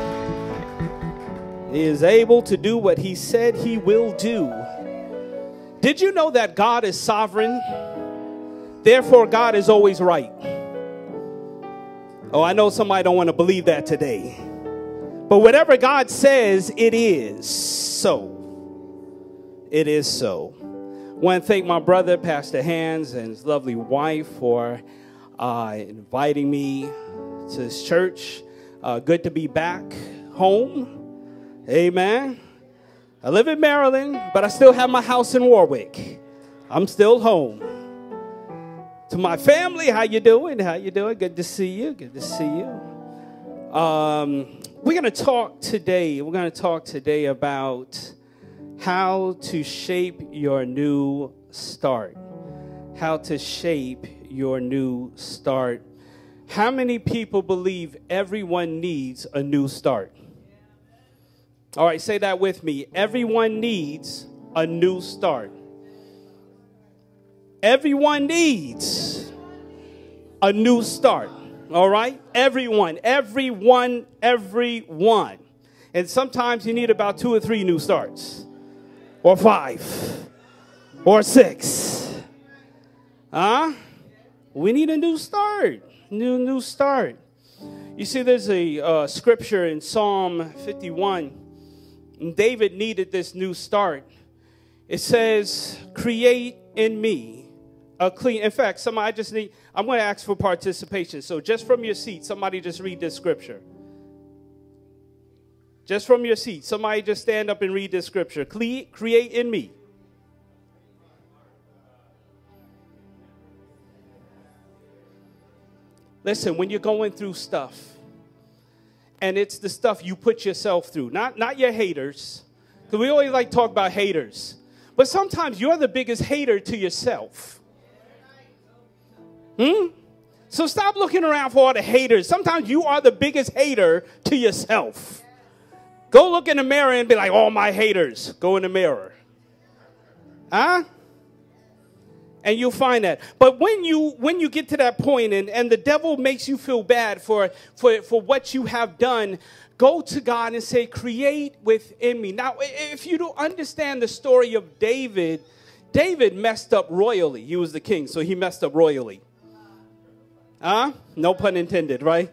He is able to do what he said he will do. Did you know that God is sovereign? Therefore, God is always right. Oh, I know somebody don't want to believe that today. But whatever God says, it is so. It is so. I want to thank my brother, Pastor Hans, and his lovely wife for uh, inviting me to this church. Uh, good to be back home. Amen. I live in Maryland, but I still have my house in Warwick. I'm still home. To my family, how you doing? How you doing? Good to see you. Good to see you. Um, we're going to talk today. We're going to talk today about how to shape your new start. How to shape your new start. How many people believe everyone needs a new start? All right, say that with me. Everyone needs a new start. Everyone needs a new start. All right? Everyone, everyone, everyone. And sometimes you need about two or three new starts. Or five. Or six. Huh? We need a new start. New, new start. You see, there's a uh, scripture in Psalm fifty-one. And David needed this new start. It says, create in me a clean. In fact, somebody I just need, I'm going to ask for participation. So just from your seat, somebody just read this scripture. Just from your seat, somebody just stand up and read this scripture. Cle- create in me. Listen, when you're going through stuff, and it's the stuff you put yourself through, not, not your haters, because we always like to talk about haters, but sometimes you're the biggest hater to yourself. Hmm? So stop looking around for all the haters. Sometimes you are the biggest hater to yourself. Go look in the mirror and be like, all my haters. Go in the mirror. Huh? And you'll find that. But when you when you get to that point and, and the devil makes you feel bad for, for, for what you have done, go to God and say, create within me. Now, if you don't understand the story of David, David messed up royally. He was the king, so he messed up royally. Huh? No pun intended, right?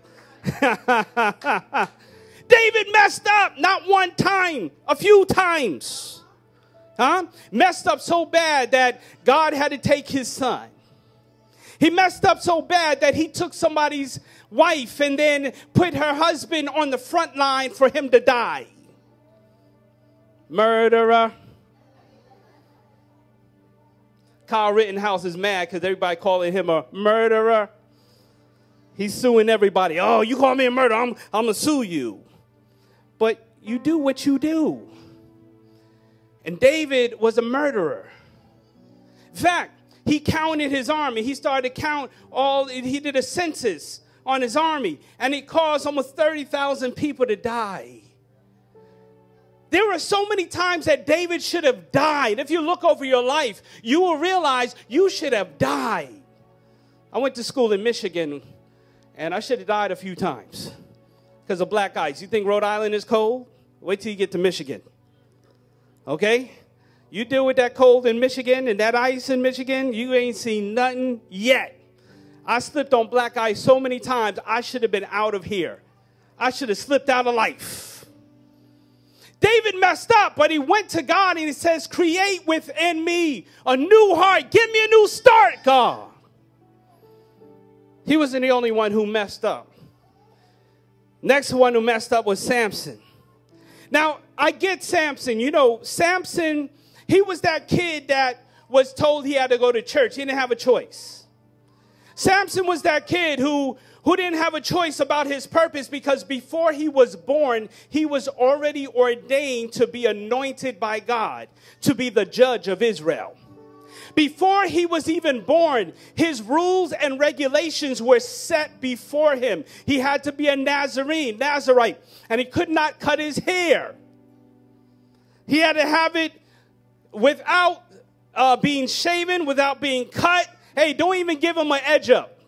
David messed up not one time, a few times. Huh? Messed up so bad that God had to take his son. He messed up so bad that he took somebody's wife and then put her husband on the front line for him to die. Murderer. Kyle Rittenhouse is mad because everybody calling him a murderer. He's suing everybody. Oh, you call me a murderer, I'm, I'm going to sue you. But you do what you do. And David was a murderer. In fact, he counted his army. He started to count all, he did a census on his army. And it caused almost thirty thousand people to die. There were so many times that David should have died. If you look over your life, you will realize you should have died. I went to school in Michigan, and I should have died a few times because of black ice. You think Rhode Island is cold? Wait till you get to Michigan. Okay? You deal with that cold in Michigan and that ice in Michigan, you ain't seen nothing yet. I slipped on black ice so many times, I should have been out of here. I should have slipped out of life. David messed up, but he went to God and he says, create within me a new heart. Give me a new start, God. He wasn't the only one who messed up. Next one who messed up was Samson. Now, I get Samson. You know, Samson, he was that kid that was told he had to go to church. He didn't have a choice. Samson was that kid who, who didn't have a choice about his purpose because before he was born, he was already ordained to be anointed by God to be the judge of Israel. Before he was even born, his rules and regulations were set before him. He had to be a Nazarene, Nazarite, and he could not cut his hair. He had to have it without uh, being shaven, without being cut. Hey, don't even give him an edge up.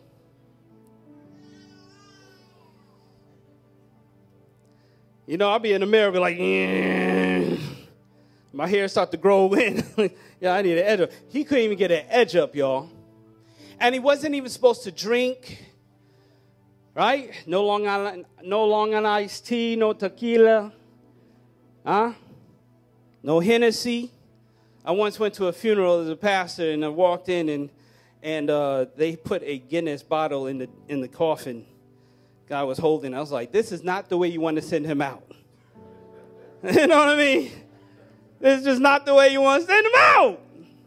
You know, I'll be in the mirror, be like, mm. My hair start to grow in. Yeah, I need an edge up. He couldn't even get an edge up, y'all. And he wasn't even supposed to drink, right? No Long Island, no Long Island iced tea, no tequila, huh? No Hennessy. I once went to a funeral as a pastor, and I walked in, and and uh, they put a Guinness bottle in the in the coffin. Guy was holding. I was like, this is not the way you want to send him out. You know what I mean? This is just not the way you want to send him out.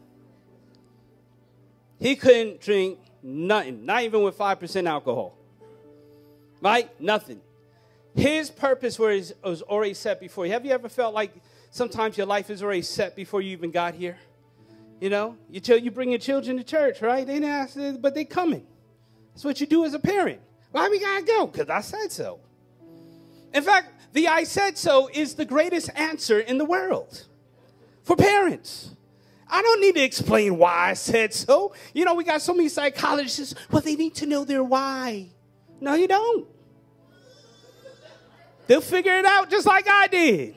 He couldn't drink nothing, not even with five percent alcohol. Right? Nothing. His purpose was, was already set before you. Have you ever felt like sometimes your life is already set before you even got here? You know, you, tell, you bring your children to church, right? They didn't ask, but they coming. That's what you do as a parent. Why we got to go? Because I said so. In fact, the I said so is the greatest answer in the world for parents. I don't need to explain why I said so. You know, we got so many psychologists. Well, they need to know their why. No, you don't. They'll figure it out just like I did.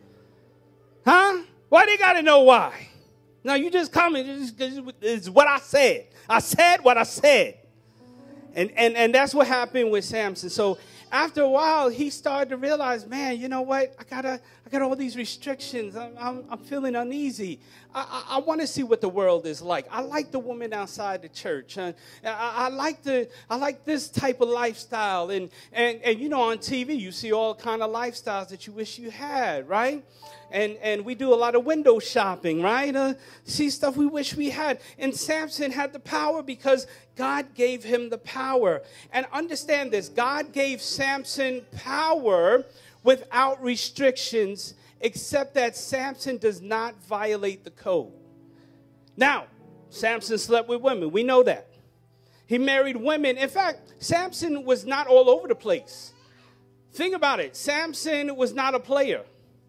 Huh? Why they got to know why? No, you just come and it's what I said. I said what I said. And, and, and that's what happened with Samson. So after a while, he started to realize, man, you know what? I gotta, I got all these restrictions. I'm, I'm, I'm feeling uneasy. I, I, I want to see what the world is like. I like the woman outside the church. Uh, I, I like the, I like this type of lifestyle. And, and, and you know, on T V, you see all kind of lifestyles that you wish you had, right? And and we do a lot of window shopping, right? Uh, see stuff we wish we had. And Samson had the power because God gave him the power. And understand this, God gave Samson power without restrictions, except that Samson does not violate the code. Now, Samson slept with women. We know that. He married women. In fact, Samson was not all over the place. Think about it. Samson was not a player.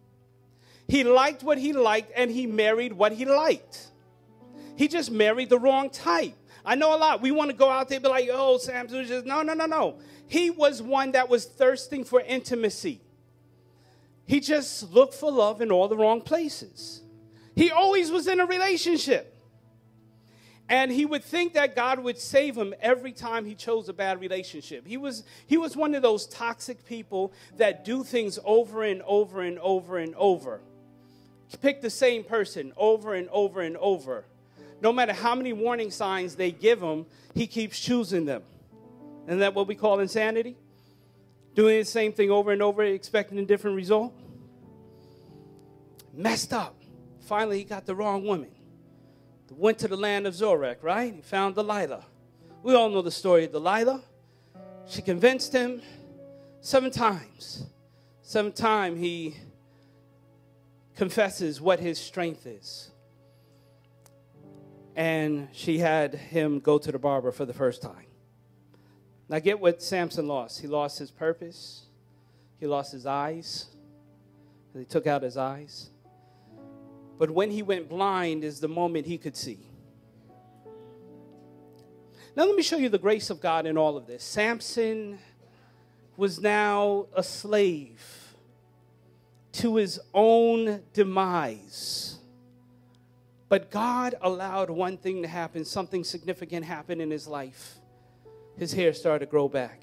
He liked what he liked, and he married what he liked. He just married the wrong type. I know a lot. We want to go out there and be like, oh, Samson was just, no, no, no, no. He was one that was thirsting for intimacy. He just looked for love in all the wrong places. He always was in a relationship. And he would think that God would save him every time he chose a bad relationship. He was, he was one of those toxic people that do things over and over and over and over. Pick the same person over and over and over. No matter how many warning signs they give him, he keeps choosing them. Isn't that what we call insanity? Doing the same thing over and over, expecting a different result? Messed up. Finally, he got the wrong woman. Went to the land of Zorek, right? He found Delilah. We all know the story of Delilah. She convinced him seven times. Seventh time he confesses what his strength is. And she had him go to the barber for the first time. Now get what Samson lost. He lost his purpose. He lost his eyes. They took out his eyes. But when he went blind is the moment he could see. Now let me show you the grace of God in all of this. Samson was now a slave to his own demise. But God allowed one thing to happen, something significant happened in his life. His hair started to grow back.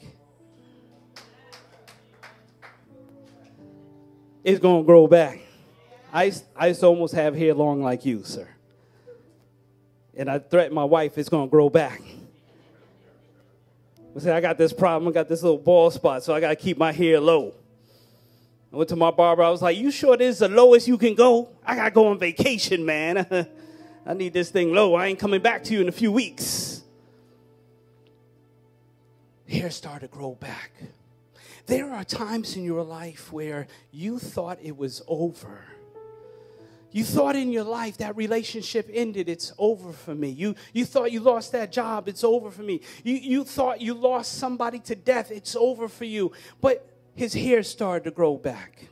It's going to grow back. I used, I used to almost have hair long like you, sir. And I threatened my wife, it's going to grow back. I said, I got this problem. I got this little bald spot, so I got to keep my hair low. I went to my barber. I was like, you sure this is the lowest you can go? I got to go on vacation, man. I need this thing low. I ain't coming back to you in a few weeks. Hair started to grow back. There are times in your life where you thought it was over. You thought in your life that relationship ended, it's over for me. You, you thought you lost that job, it's over for me. You, you thought you lost somebody to death, it's over for you. But his hair started to grow back.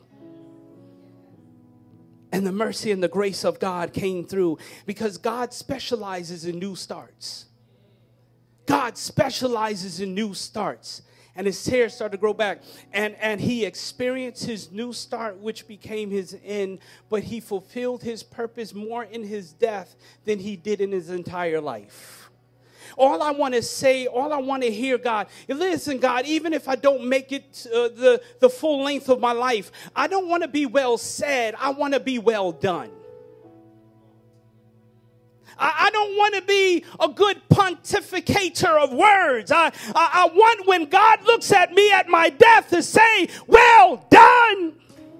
And the mercy and the grace of God came through because God specializes in new starts. God specializes in new starts. And his hair started to grow back. And, and he experienced his new start, which became his end. But he fulfilled his purpose more in his death than he did in his entire life. All I want to say, all I want to hear, God, listen, God, even if I don't make it uh, the, the full length of my life, I don't want to be well said. I want to be well done. I don't want to be a good pontificator of words. I, I, I want when God looks at me at my death to say, well done.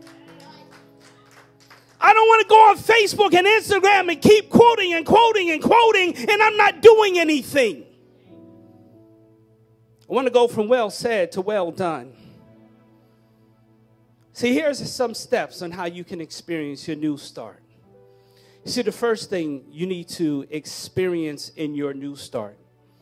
I don't want to go on Facebook and Instagram and keep quoting and quoting and quoting and I'm not doing anything. I want to go from well said to well done. See, here's some steps on how you can experience your new start. You see, the first thing you need to experience in your new start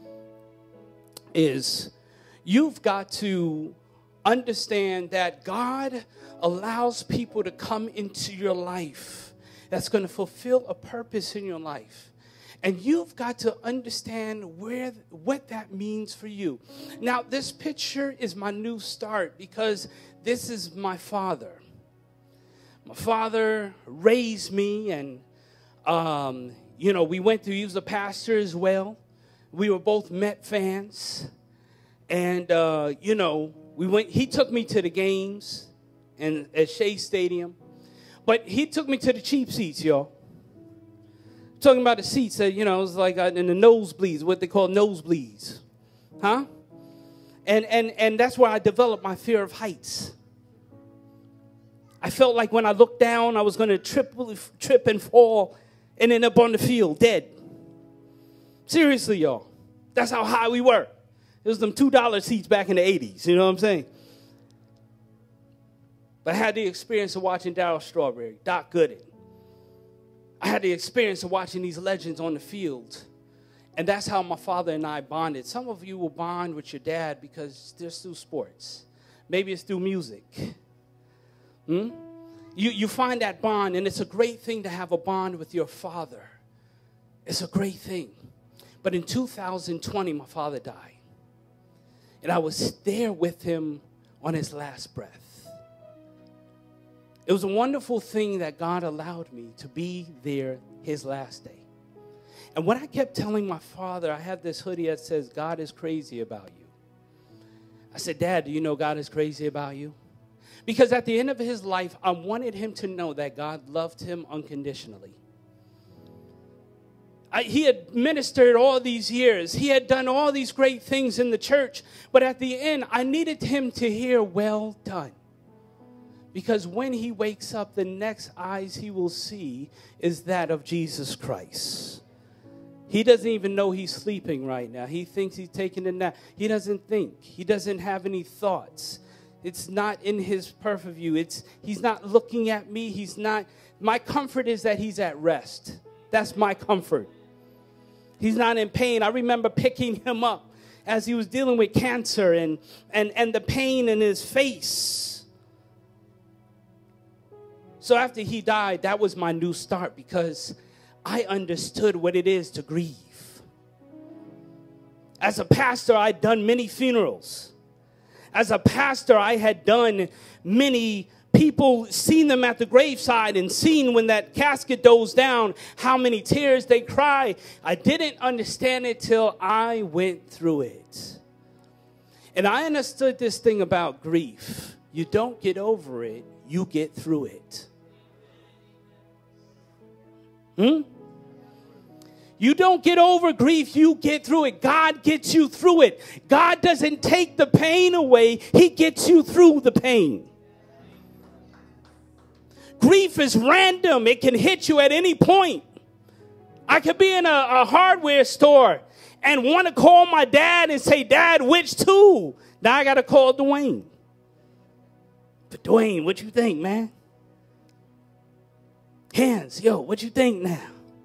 is you've got to understand that God allows people to come into your life that's going to fulfill a purpose in your life. And you've got to understand where what that means for you. Now, this picture is my new start because this is my father. My father raised me, and, um, you know, we went through, he was a pastor as well. We were both Met fans. And, uh, you know, we went. He took me to the games and at Shea Stadium. But he took me to the cheap seats, y'all. Talking about the seats that, you know, it was like uh, in the nosebleeds, what they call nosebleeds. Huh? And, and, and that's where I developed my fear of heights. I felt like when I looked down, I was going to trip, trip and fall and end up on the field dead. Seriously, y'all. That's how high we were. It was them two dollar seats back in the eighties. You know what I'm saying? But I had the experience of watching Darryl Strawberry, Doc Gooden. I had the experience of watching these legends on the field. And that's how my father and I bonded. Some of you will bond with your dad because they're through sports. Maybe it's through music. Hmm? You, you find that bond, and it's a great thing to have a bond with your father. It's a great thing. But in two thousand twenty, my father died. And I was there with him on his last breath. It was a wonderful thing that God allowed me to be there his last day. And when I kept telling my father, I had this hoodie that says, God is crazy about you. I said, Dad, do you know God is crazy about you? Because at the end of his life, I wanted him to know that God loved him unconditionally. I, he had ministered all these years. He had done all these great things in the church. But at the end, I needed him to hear, well done. Because when he wakes up, the next eyes he will see is that of Jesus Christ. He doesn't even know he's sleeping right now. He thinks he's taking a nap. He doesn't think. He doesn't have any thoughts. It's not in his purview. It's, he's not looking at me. He's not. My comfort is that he's at rest. That's my comfort. He's not in pain. I remember picking him up as he was dealing with cancer and, and, and the pain in his face. So after he died, that was my new start because I understood what it is to grieve. As a pastor, I'd done many funerals. As a pastor, I had done many people, seen them at the graveside and seen when that casket goes down, how many tears they cry. I didn't understand it till I went through it. And I understood this thing about grief. You don't get over it, you get through it. Hmm? You don't get over grief, you get through it. God gets you through it. God doesn't take the pain away, he gets you through the pain. Grief is random. It can hit you at any point. I could be in a, a hardware store and want to call my dad and say, Dad, which two? Now I got to call Dwayne. But Dwayne, what you think, man? Hands, yo, what you think now?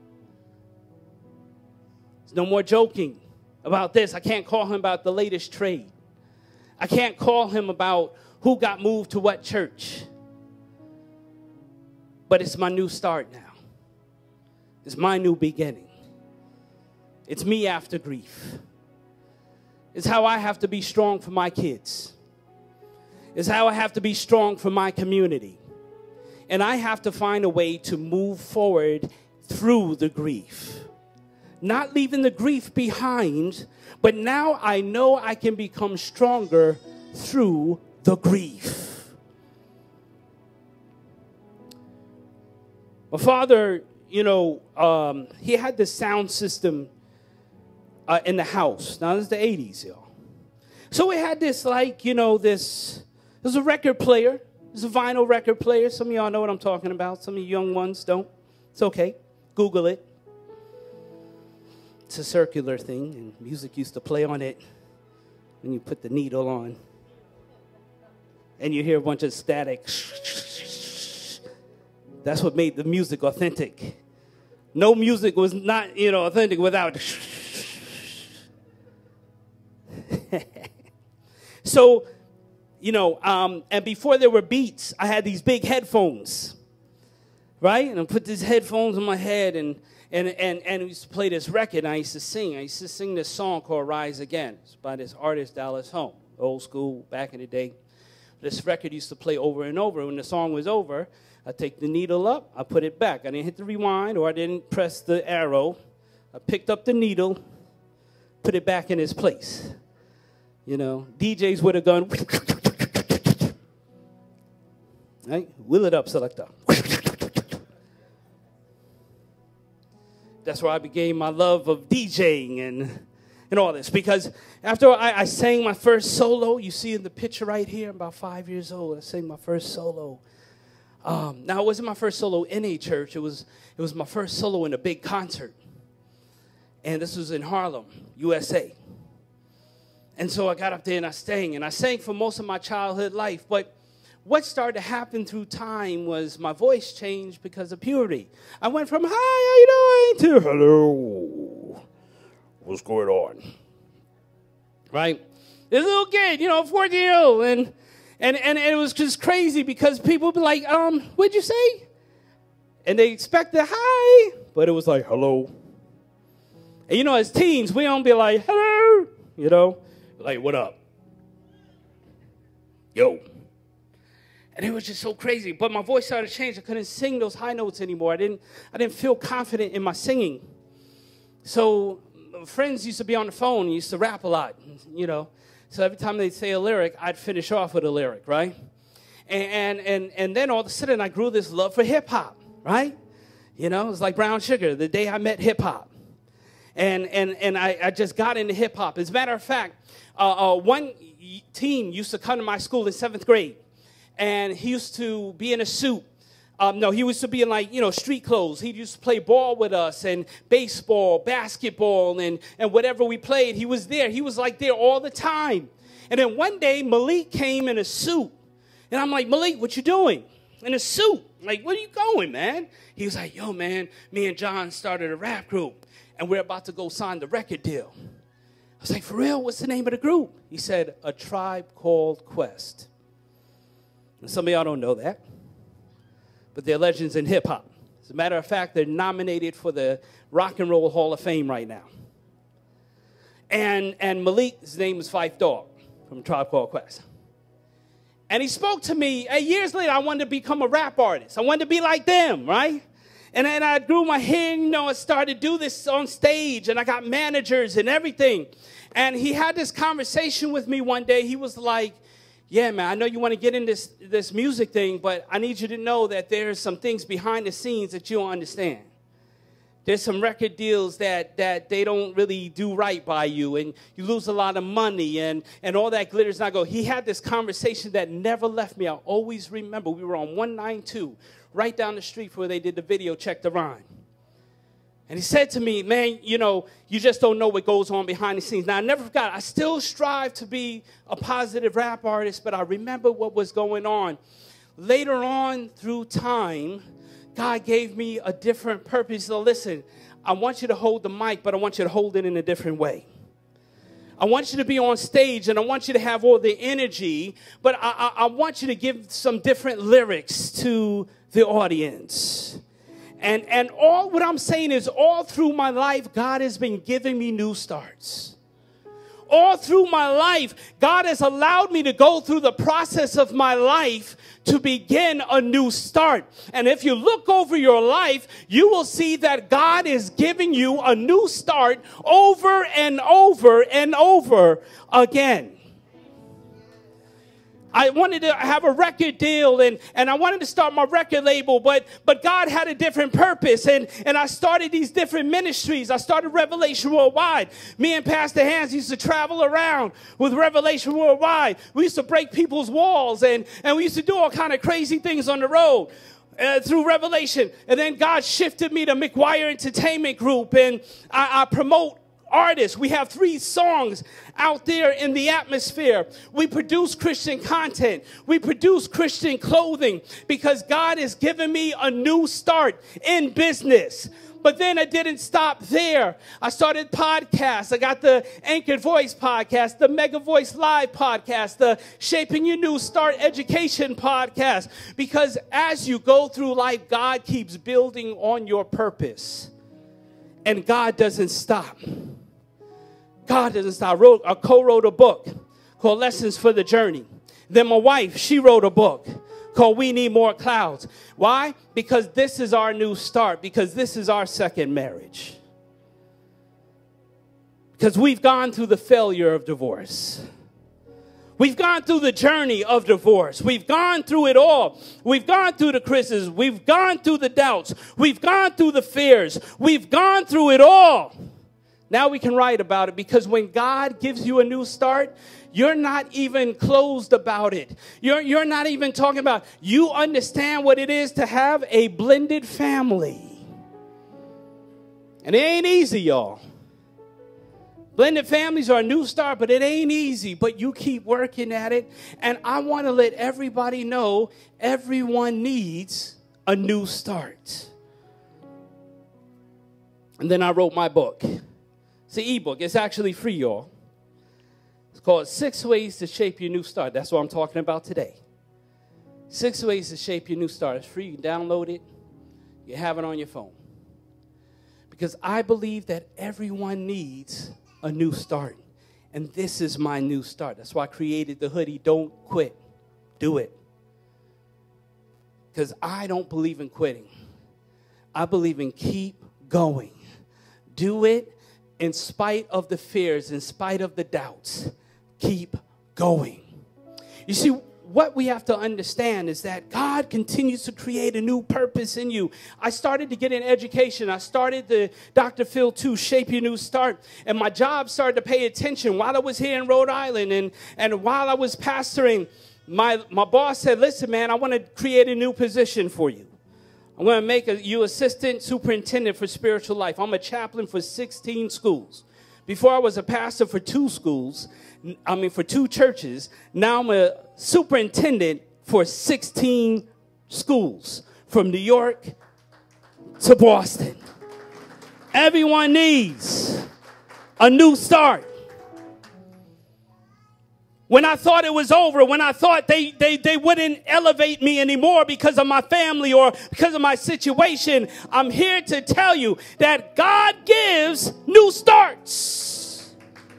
There's no more joking about this. I can't call him about the latest trade. I can't call him about who got moved to what church. But it's my new start now. It's my new beginning. It's me after grief. It's how I have to be strong for my kids. It's how I have to be strong for my community. And I have to find a way to move forward through the grief. Not leaving the grief behind, but now I know I can become stronger through the grief. My father, you know, um, he had this sound system uh, in the house. Now, this is the eighties, y'all. So we had this, like, you know, this, it was a record player. It's a vinyl record player. Some of y'all know what I'm talking about. Some of you young ones don't. It's okay. Google it. It's a circular thing, and music used to play on it when you put the needle on. and you hear a bunch of static. That's what made the music authentic. No music was not, you know, authentic without. So, you know, um, and before there were beats, I had these big headphones, right? And I put these headphones on my head, and and and and we used to play this record. And I used to sing. I used to sing this song called "Rise Again." It's by this artist Dallas Home, old school, back in the day. This record used to play over and over. When the song was over, I take the needle up, I put it back. I didn't hit the rewind, or I didn't press the arrow. I picked up the needle, put it back in its place. You know, D Js would have gone, right? Wheel it up, selector. That's where I began my love of DJing and, and all this. Because after I, I sang my first solo, you see in the picture right here, I'm about five years old, I sang my first solo. Um, now, it wasn't my first solo in a church. It was, it was my first solo in a big concert. And this was in Harlem, U S A. And so I got up there and I sang. And I sang for most of my childhood life. But what started to happen through time was my voice changed because of puberty. I went from, hi, how you doing, to hello, what's going on? Right? This little kid, you know, fourteen year old. And, and, and it was just crazy because people would be like, um, what'd you say? And they expected hi, but it was like, hello. And, you know, as teens, we don't be like, hello, you know. Like, what up? Yo. And it was just so crazy. But my voice started to change. I couldn't sing those high notes anymore. I didn't, I didn't feel confident in my singing. So friends used to be on the phone and used to rap a lot, you know. So every time they'd say a lyric, I'd finish off with a lyric, right? And, and, and, and then all of a sudden, I grew this love for hip-hop, right? You know, it was like brown sugar, the day I met hip-hop. And, and, and I, I just got into hip-hop. As a matter of fact, uh, uh, one teen used to come to my school in seventh grade. And he used to be in a suit. Um, no, he used to be in, like, you know, street clothes. He used to play ball with us and baseball, basketball, and, and whatever we played. He was there. He was, like, there all the time. And then one day, Malik came in a suit. And I'm like, Malik, what you doing? In a suit. I'm like, where are you going, man? He was like, yo, man, me and John started a rap group. And we're about to go sign the record deal. I was like, for real? What's the name of the group? He said, A Tribe Called Quest. And some of y'all don't know that. But they're legends in hip-hop. As a matter of fact, they're nominated for the Rock and Roll Hall of Fame right now. And, and Malik, his name is Phife Dawg from Tribe Called Quest. And he spoke to me. Eight years later, I wanted to become a rap artist. I wanted to be like them, right? And then I grew my hair, you know, I started to do this on stage, and I got managers and everything. And he had this conversation with me one day. He was like, yeah, man, I know you want to get in this, this music thing, but I need you to know that there's some things behind the scenes that you don't understand. There's some record deals that, that they don't really do right by you, and you lose a lot of money, and, and all that glitters not gold. He had this conversation that never left me. I always remember. We were on one ninety-two, right down the street from where they did the video, Check the Rhyme. And he said to me, man, you know, you just don't know what goes on behind the scenes. Now, I never forgot. I still strive to be a positive rap artist, but I remember what was going on. Later on through time, God gave me a different purpose. So listen, I want you to hold the mic, but I want you to hold it in a different way. I want you to be on stage, and I want you to have all the energy, but I, I, I want you to give some different lyrics to the audience. And, and all what I'm saying is all through my life, God has been giving me new starts. All through my life, God has allowed me to go through the process of my life to begin a new start. And if you look over your life, you will see that God is giving you a new start over and over and over again. I wanted to have a record deal, and, and I wanted to start my record label, but, but God had a different purpose, and, and I started these different ministries. I started Revelation Worldwide. Me and Pastor Hans used to travel around with Revelation Worldwide. We used to break people's walls, and, and we used to do all kind of crazy things on the road. Uh, through Revelation. And then God shifted me to McGuire Entertainment Group, and I, I promote artists. We have three songs out there in the atmosphere. We produce Christian content. We produce Christian clothing because God has given me a new start in business. But then I didn't stop there. I started podcasts. I got the Anchored Voice podcast, the Mega Voice Live podcast, the Shaping Your New Start Education podcast. Because as you go through life, God keeps building on your purpose. And God doesn't stop. God doesn't stop. I, wrote, I co-wrote a book called Lessons for the Journey. Then my wife, she wrote a book called We Need More Clouds. Why? Because this is our new start. Because this is our second marriage. Because we've gone through the failure of divorce. We've gone through the journey of divorce. We've gone through it all. We've gone through the criticisms. We've gone through the doubts. We've gone through the fears. We've gone through it all. Now we can write about it because when God gives you a new start, you're not even closed about it. You're, you're not even talking about, you understand what it is to have a blended family. And it ain't easy, y'all. Blended families are a new start, but it ain't easy. But you keep working at it. And I want to let everybody know everyone needs a new start. And then I wrote my book. It's an ebook. It's actually free, y'all. It's called Six Ways to Shape Your New Start. That's what I'm talking about today. Six Ways to Shape Your New Start. It's free. You can download it. You have it on your phone. Because I believe that everyone needs a new start. And this is my new start. That's why I created the hoodie. Don't quit. Do it. Because I don't believe in quitting. I believe in keep going. Do it. In spite of the fears, in spite of the doubts, keep going. You see, what we have to understand is that God continues to create a new purpose in you. I started to get in education. I started the Doctor Phil two, Shape Your New Start. And my job started to pay attention while I was here in Rhode Island. And, and while I was pastoring, my, my boss said, listen, man, I want to create a new position for you. I'm going to make a, you assistant superintendent for spiritual life. I'm a chaplain for sixteen schools. Before I was a pastor for two schools, I mean for two churches. Now I'm a superintendent for sixteen schools from New York to Boston. Everyone needs a new start. When I thought it was over, when I thought they, they, they wouldn't elevate me anymore because of my family or because of my situation, I'm here to tell you that God gives new starts.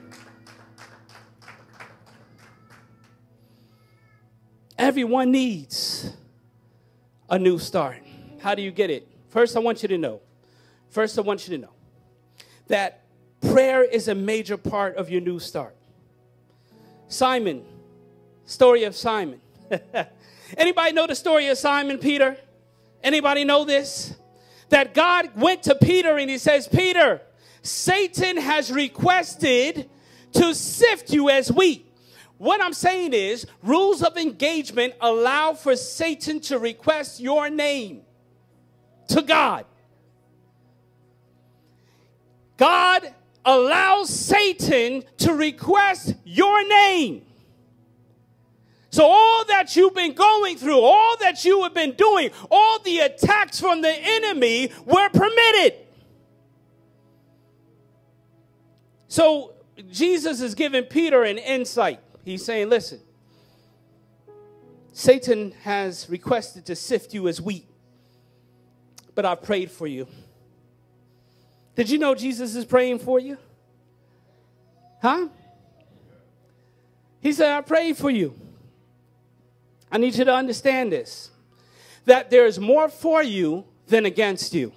Everyone needs a new start. How do you get it? First, I want you to know. First, I want you to know that prayer is a major part of your new start. Simon, story of Simon. Anybody know the story of Simon Peter? Anybody know this? That God went to Peter and he says, Peter, Satan has requested to sift you as wheat. What I'm saying is rules of engagement allow for Satan to request your name to God. God allows Satan to request your name. So all that you've been going through, all that you have been doing, all the attacks from the enemy were permitted. So Jesus is giving Peter an insight. He's saying, listen, Satan has requested to sift you as wheat, but I've prayed for you. Did you know Jesus is praying for you? Huh? He said, I prayed for you. I need you to understand this, that there's more for you than against you.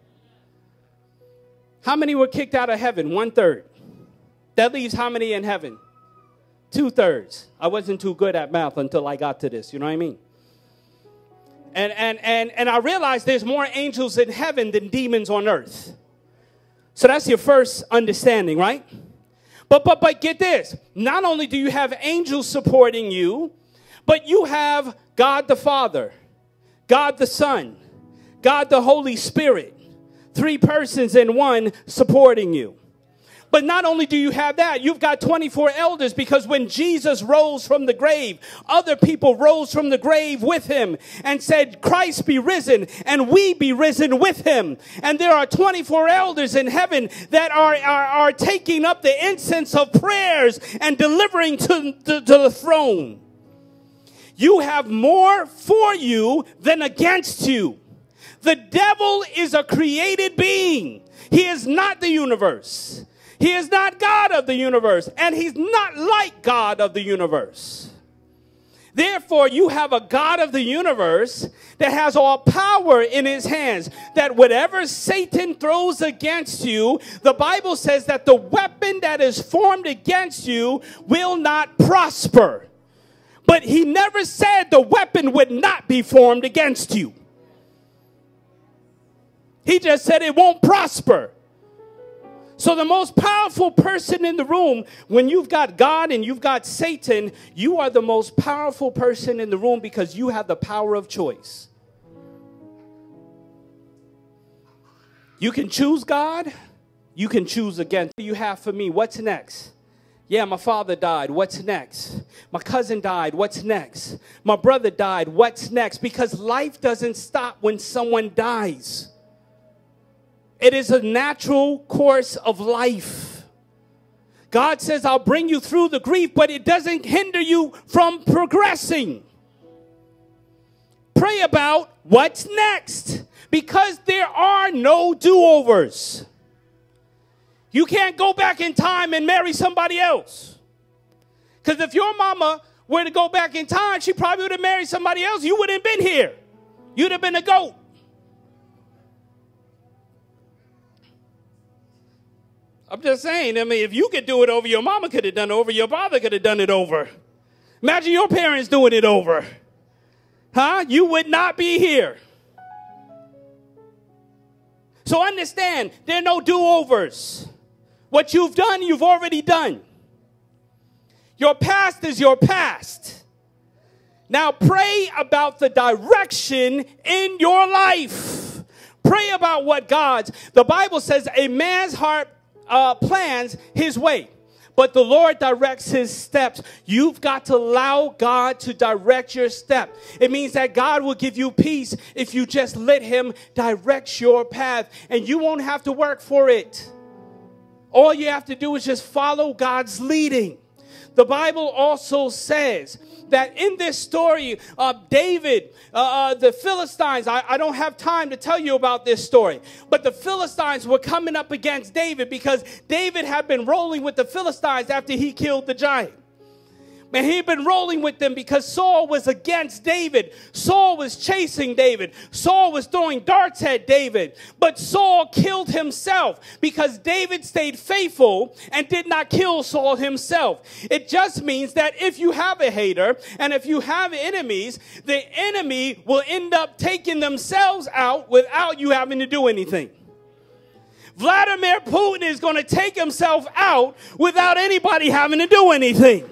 How many were kicked out of heaven? One third. That leaves how many in heaven? Two thirds. I wasn't too good at math until I got to this. You know what I mean? And, and, and, and I realized there's more angels in heaven than demons on earth. So that's your first understanding, right? But, but, but get this. Not only do you have angels supporting you, but you have God the Father, God the Son, God the Holy Spirit. Three persons in one supporting you. But not only do you have that, you've got twenty-four elders, because when Jesus rose from the grave, other people rose from the grave with him and said, Christ be risen and we be risen with him. And there are twenty-four elders in heaven that are, are, are taking up the incense of prayers and delivering to, to, to the throne. You have more for you than against you. The devil is a created being. He is not the universe. He is not God of the universe, and he's not like God of the universe. Therefore, you have a God of the universe that has all power in his hands, that whatever Satan throws against you, the Bible says that the weapon that is formed against you will not prosper. But he never said the weapon would not be formed against you. He just said it won't prosper. So the most powerful person in the room, when you've got God and you've got Satan, you are the most powerful person in the room because you have the power of choice. You can choose God. You can choose against. What do you have for me? What's next? Yeah, my father died. What's next? My cousin died. What's next? My brother died. What's next? Because life doesn't stop when someone dies. It is a natural course of life. God says, I'll bring you through the grief, but it doesn't hinder you from progressing. Pray about what's next, because there are no do-overs. You can't go back in time and marry somebody else. Because if your mama were to go back in time, she probably would have married somebody else. You wouldn't have been here. You'd have been a goat. I'm just saying, I mean, if you could do it over, your mama could have done it over, your father could have done it over. Imagine your parents doing it over. Huh? You would not be here. So understand, there are no do-overs. What you've done, you've already done. Your past is your past. Now pray about the direction in your life. Pray about what God's, the Bible says a man's heart Uh, plans his way, but the Lord directs his steps. You've got to allow God to direct your step. It means that God will give you peace if you just let him direct your path, and you won't have to work for it. All you have to do is just follow God's leading. The Bible also says that in this story of David, uh, uh, the Philistines, I, I don't have time to tell you about this story, but the Philistines were coming up against David because David had been rolling with the Philistines after he killed the giant. And he'd been rolling with them because Saul was against David. Saul was chasing David. Saul was throwing darts at David. But Saul killed himself because David stayed faithful and did not kill Saul himself. It just means that if you have a hater and if you have enemies, the enemy will end up taking themselves out without you having to do anything. Vladimir Putin is going to take himself out without anybody having to do anything.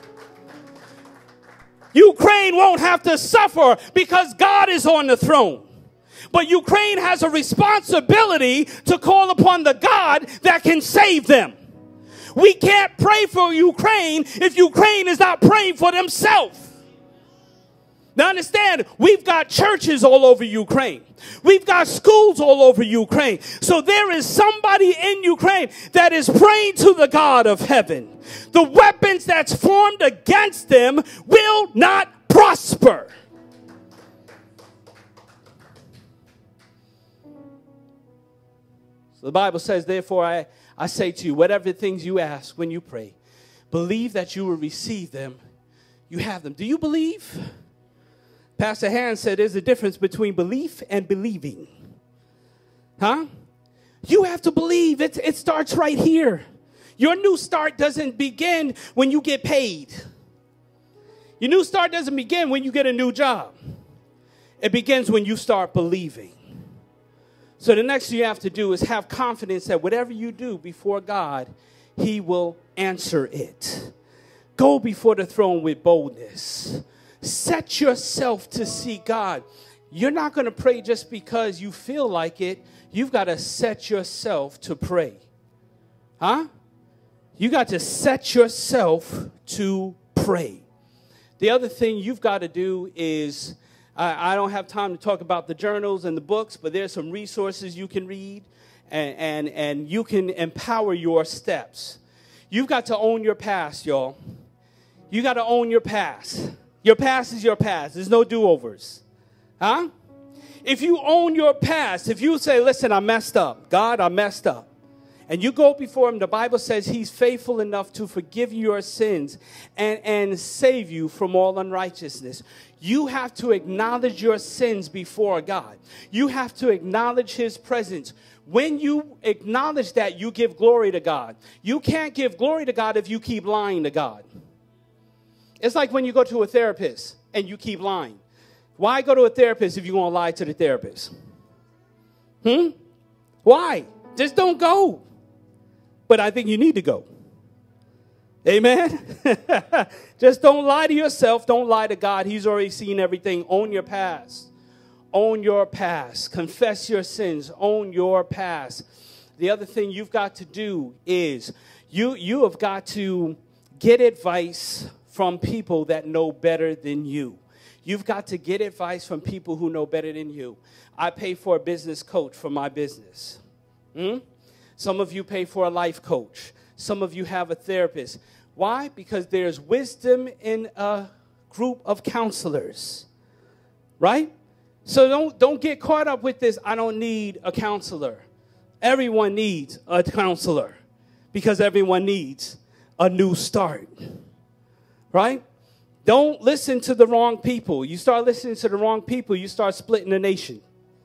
Ukraine won't have to suffer because God is on the throne. But Ukraine has a responsibility to call upon the God that can save them. We can't pray for Ukraine if Ukraine is not praying for themselves. Now understand, we've got churches all over Ukraine. We've got schools all over Ukraine. So there is somebody in Ukraine that is praying to the God of heaven. The weapons that's formed against them will not prosper. So the Bible says, therefore, I, I say to you, whatever things you ask when you pray, believe that you will receive them. You have them. Do you believe? Pastor Hans said there's a difference between belief and believing. Huh? You have to believe. It, it starts right here. Your new start doesn't begin when you get paid. Your new start doesn't begin when you get a new job. It begins when you start believing. So the next thing you have to do is have confidence that whatever you do before God, he will answer it. Go before the throne with boldness. Set yourself to see God. You're not going to pray just because you feel like it. You've got to set yourself to pray. Huh? You got to set yourself to pray. The other thing you've got to do is, I, I don't have time to talk about the journals and the books, but there's some resources you can read, and, and, and you can empower your steps. You've got to own your past, y'all. You got to own your past. Your past is your past. There's no do-overs. Huh? If you own your past, if you say, listen, I messed up. God, I messed up. And you go before him, the Bible says he's faithful enough to forgive your sins and, and save you from all unrighteousness. You have to acknowledge your sins before God. You have to acknowledge his presence. When you acknowledge that, you give glory to God. You can't give glory to God if you keep lying to God. It's like when you go to a therapist and you keep lying. Why go to a therapist if you're going to lie to the therapist? Hmm? Why? Just don't go. But I think you need to go. Amen? Just don't lie to yourself. Don't lie to God. He's already seen everything. Own your past. Own your past. Confess your sins. Own your past. The other thing you've got to do is you, you have got to get advice from people that know better than you. You've got to get advice from people who know better than you. I pay for a business coach for my business. Hmm? Some of you pay for a life coach. Some of you have a therapist. Why? Because there's wisdom in a group of counselors. Right? So don't, don't get caught up with this, I don't need a counselor. Everyone needs a counselor because everyone needs a new start. Right? Don't listen to the wrong people. You start listening to the wrong people, you start splitting the nation.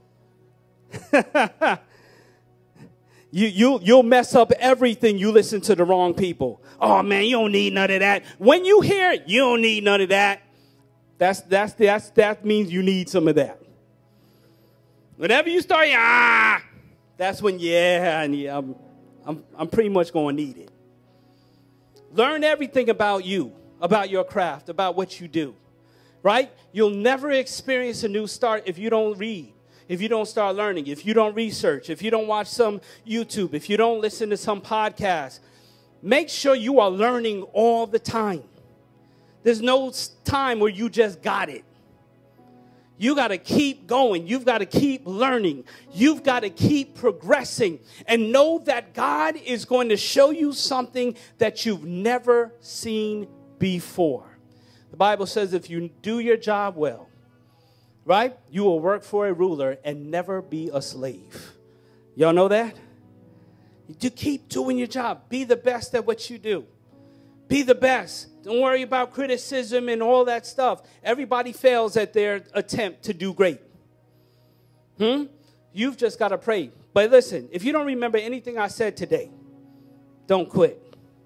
You, you, you'll mess up everything you listen to the wrong people. Oh, man, you don't need none of that. When you hear it, you don't need none of that. That's, that's, that's, that means you need some of that. Whenever you start, ah, that's when, yeah, and yeah I'm, I'm, I'm pretty much going to need it. Learn everything about you, about your craft, about what you do, right? You'll never experience a new start if you don't read. If you don't start learning, if you don't research, if you don't watch some YouTube, if you don't listen to some podcast, make sure you are learning all the time. There's no time where you just got it. You got to keep going. You've got to keep learning. You've got to keep progressing and know that God is going to show you something that you've never seen before. The Bible says if you do your job well, right? You will work for a ruler and never be a slave. Y'all know that? You keep doing your job. Be the best at what you do. Be the best. Don't worry about criticism and all that stuff. Everybody fails at their attempt to do great. Hmm? You've just got to pray. But listen, if you don't remember anything I said today, don't quit.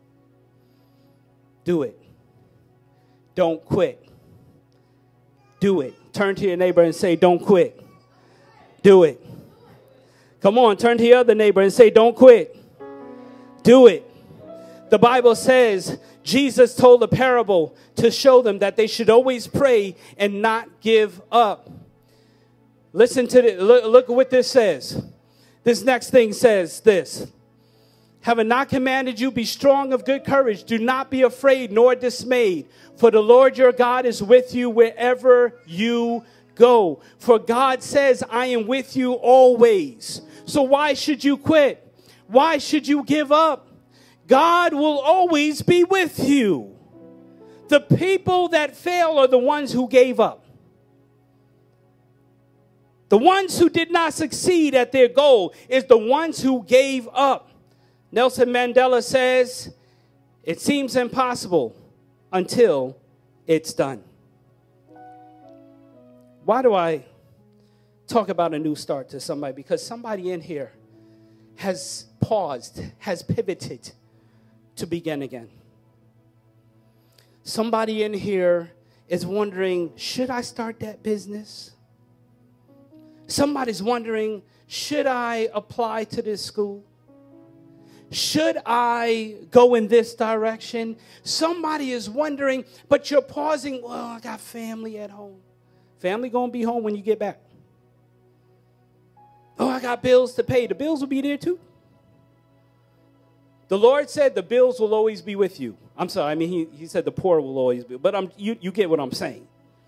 Do it. Don't quit. Do it. Turn to your neighbor and say, don't quit. Do it. Come on, turn to your other neighbor and say, don't quit. Do it. The Bible says Jesus told a parable to show them that they should always pray and not give up. Listen to this. Look, look what this says. This next thing says this. Have I not commanded you, be strong of good courage. Do not be afraid nor dismayed. For the Lord your God is with you wherever you go. For God says, I am with you always. So why should you quit? Why should you give up? God will always be with you. The people that fail are the ones who gave up. The ones who did not succeed at their goal is the ones who gave up. Nelson Mandela says, it seems impossible until it's done. Why do I talk about a new start to somebody? Because somebody in here has paused, has pivoted to begin again. Somebody in here is wondering, should I start that business? Somebody's wondering, should I apply to this school? Should I go in this direction? Somebody is wondering, but you're pausing. Well, I got family at home. Family going to be home when you get back. Oh, I got bills to pay. The bills will be there too. The Lord said the bills will always be with you. I'm sorry, I mean, he, he said the poor will always be. But I'm, you, you get what I'm saying.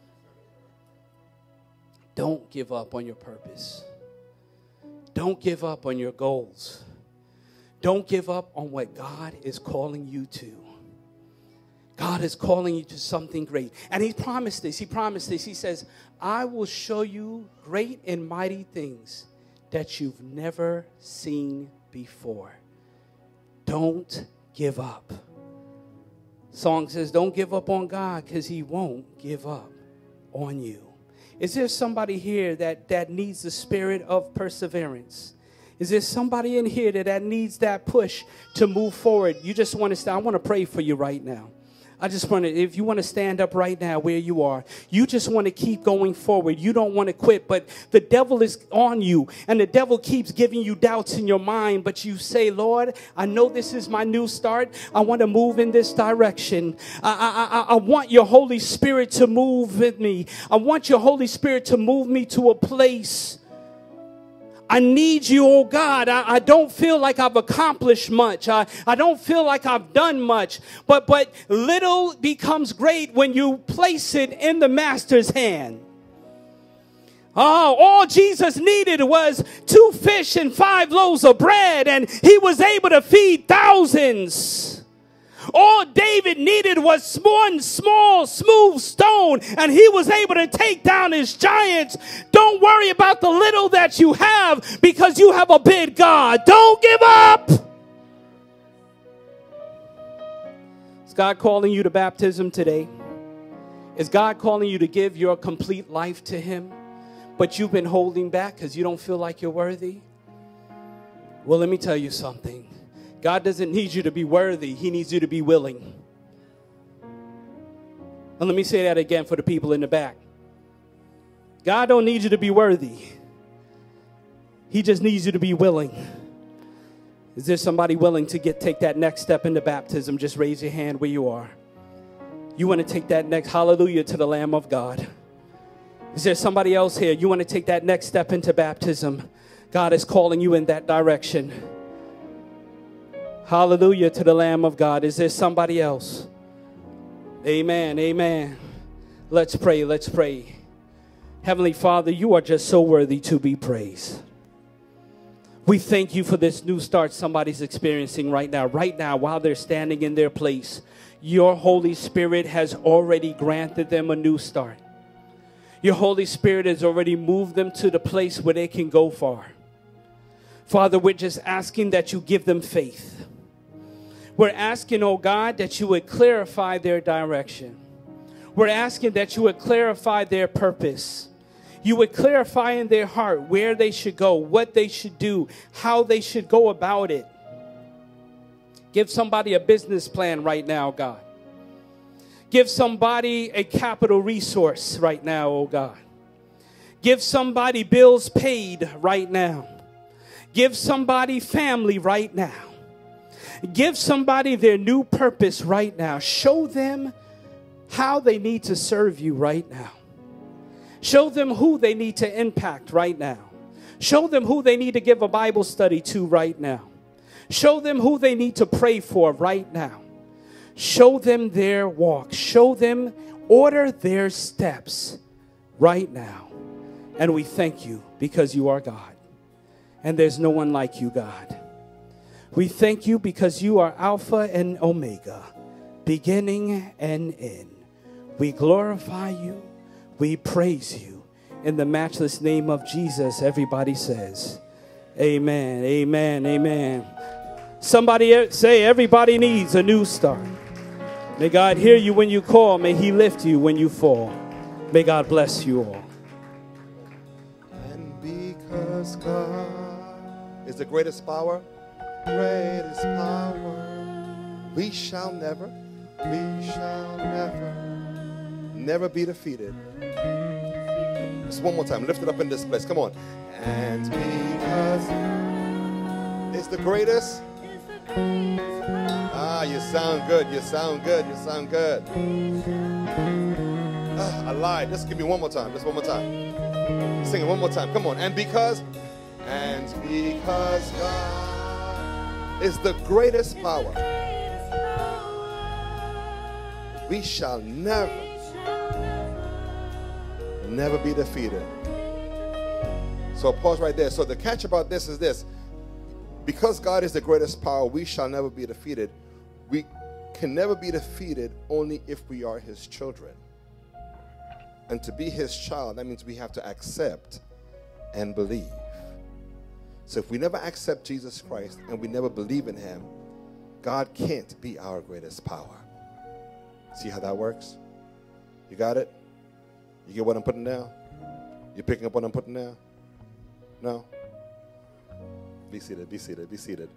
Don't give up on your purpose. Don't give up on your goals. Don't give up on what God is calling you to. God is calling you to something great. And he promised this. He promised this. He says, I will show you great and mighty things that you've never seen before. Don't give up. Song says, don't give up on God, because he won't give up on you. Is there somebody here that, that needs the spirit of perseverance? Is there somebody in here that, that needs that push to move forward? You just want to stand. I want to pray for you right now. I just want to, if you want to stand up right now where you are, you just want to keep going forward. You don't want to quit, but the devil is on you, and the devil keeps giving you doubts in your mind, but you say, Lord, I know this is my new start. I want to move in this direction. I, I, I, I want your Holy Spirit to move with me. I want your Holy Spirit to move me to a place. I need you, oh God. I, I don't feel like I've accomplished much. I, I don't feel like I've done much. But, but little becomes great when you place it in the master's hand. Oh, all Jesus needed was two fish and five loaves of bread, and he was able to feed thousands. All David needed was one small, smooth stone, and he was able to take down his giants. Don't worry about the little that you have, because you have a big God. Don't give up. Is God calling you to baptism today? Is God calling you to give your complete life to him, but you've been holding back because you don't feel like you're worthy? Well, let me tell you something. God doesn't need you to be worthy. He needs you to be willing. And let me say that again for the people in the back. God don't need you to be worthy. He just needs you to be willing. Is there somebody willing to get take that next step into baptism? Just raise your hand where you are. You want to take that next hallelujah to the Lamb of God. Is there somebody else here? You want to take that next step into baptism? God is calling you in that direction. Hallelujah to the Lamb of God. Is there somebody else? Amen. Amen. Let's pray. Let's pray. Heavenly Father, you are just so worthy to be praised. We thank you for this new start somebody's experiencing right now. Right now, while they're standing in their place, your Holy Spirit has already granted them a new start. Your Holy Spirit has already moved them to the place where they can go far. Father, we're just asking that you give them faith. We're asking, oh God, that you would clarify their direction. We're asking that you would clarify their purpose. You would clarify in their heart where they should go, what they should do, how they should go about it. Give somebody a business plan right now, God. Give somebody a capital resource right now, oh God. Give somebody bills paid right now. Give somebody family right now. Give somebody their new purpose right now. Show them how they need to serve you right now. Show them who they need to impact right now. Show them who they need to give a Bible study to right now. Show them who they need to pray for right now. Show them their walk. Show them, order their steps right now. And we thank you because you are God. And there's no one like you, God. We thank you because you are Alpha and Omega, beginning and end. We glorify you. We praise you. In the matchless name of Jesus, everybody says, amen, amen, amen. Somebody say, everybody needs a new start. May God hear you when you call. May he lift you when you fall. May God bless you all. And because God is the greatest power, greatest power, we shall never, we shall never, never be defeated. Just one more time. Lift it up in this place. Come on. And because it's the greatest. Ah, you sound good. You sound good. You sound good. Ah, I lied. Just give me one more time. Just one more time. Sing it one more time. Come on. And because, and because God is the greatest power. We shall never, never be defeated. So pause right there. So the catch about this is this. Because God is the greatest power, we shall never be defeated. We can never be defeated only if we are his children. And to be his child, that means we have to accept and believe. So if we never accept Jesus Christ and we never believe in him, God can't be our greatest power. See how that works? You got it? You get what I'm putting down? You picking up what I'm putting down? No? Be seated, be seated, be seated.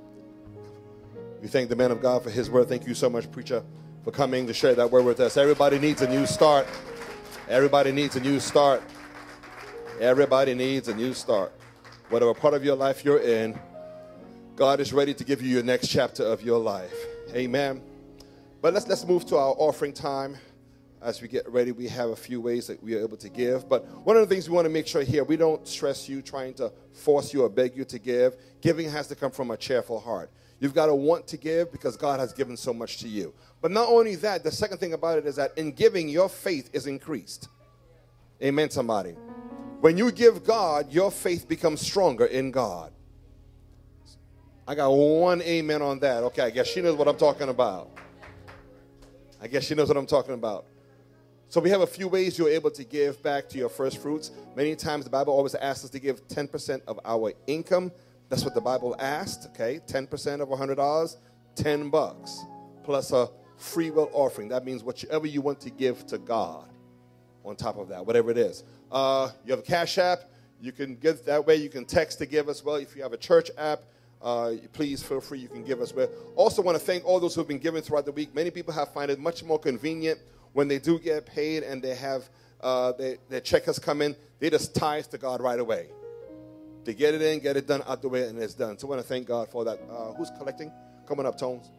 We thank the man of God for his word. Thank you so much, preacher, for coming to share that word with us. Everybody needs a new start. Everybody needs a new start. Everybody needs a new start. Whatever part of your life you're in, God is ready to give you your next chapter of your life. Amen. But let's let's move to our offering time. As we get ready, we have a few ways that we are able to give. But one of the things we want to make sure here, we don't stress you, trying to force you or beg you to give. Giving has to come from a cheerful heart. You've got to want to give because God has given so much to you. But not only that, the second thing about it is that in giving, your faith is increased. Amen, somebody. When you give God, your faith becomes stronger in God. I got one amen on that. Okay, I guess she knows what I'm talking about. I guess she knows what I'm talking about. So we have a few ways you're able to give back to your first fruits. Many times the Bible always asks us to give ten percent of our income. That's what the Bible asked, okay? ten percent of one hundred dollars, ten bucks, plus a free will offering. That means whatever you want to give to God on top of that, whatever it is. Uh, you have a Cash App. You can give that way. You can text to give as well. If you have a church app, uh, please feel free. You can give as well. Also want to thank all those who have been giving throughout the week. Many people have found it much more convenient when they do get paid and they have uh, they, their check has come in. They just tithe to God right away. They get it in, get it done out the way, and it's done. So I want to thank God for that. Uh, who's collecting? Coming up, Tones.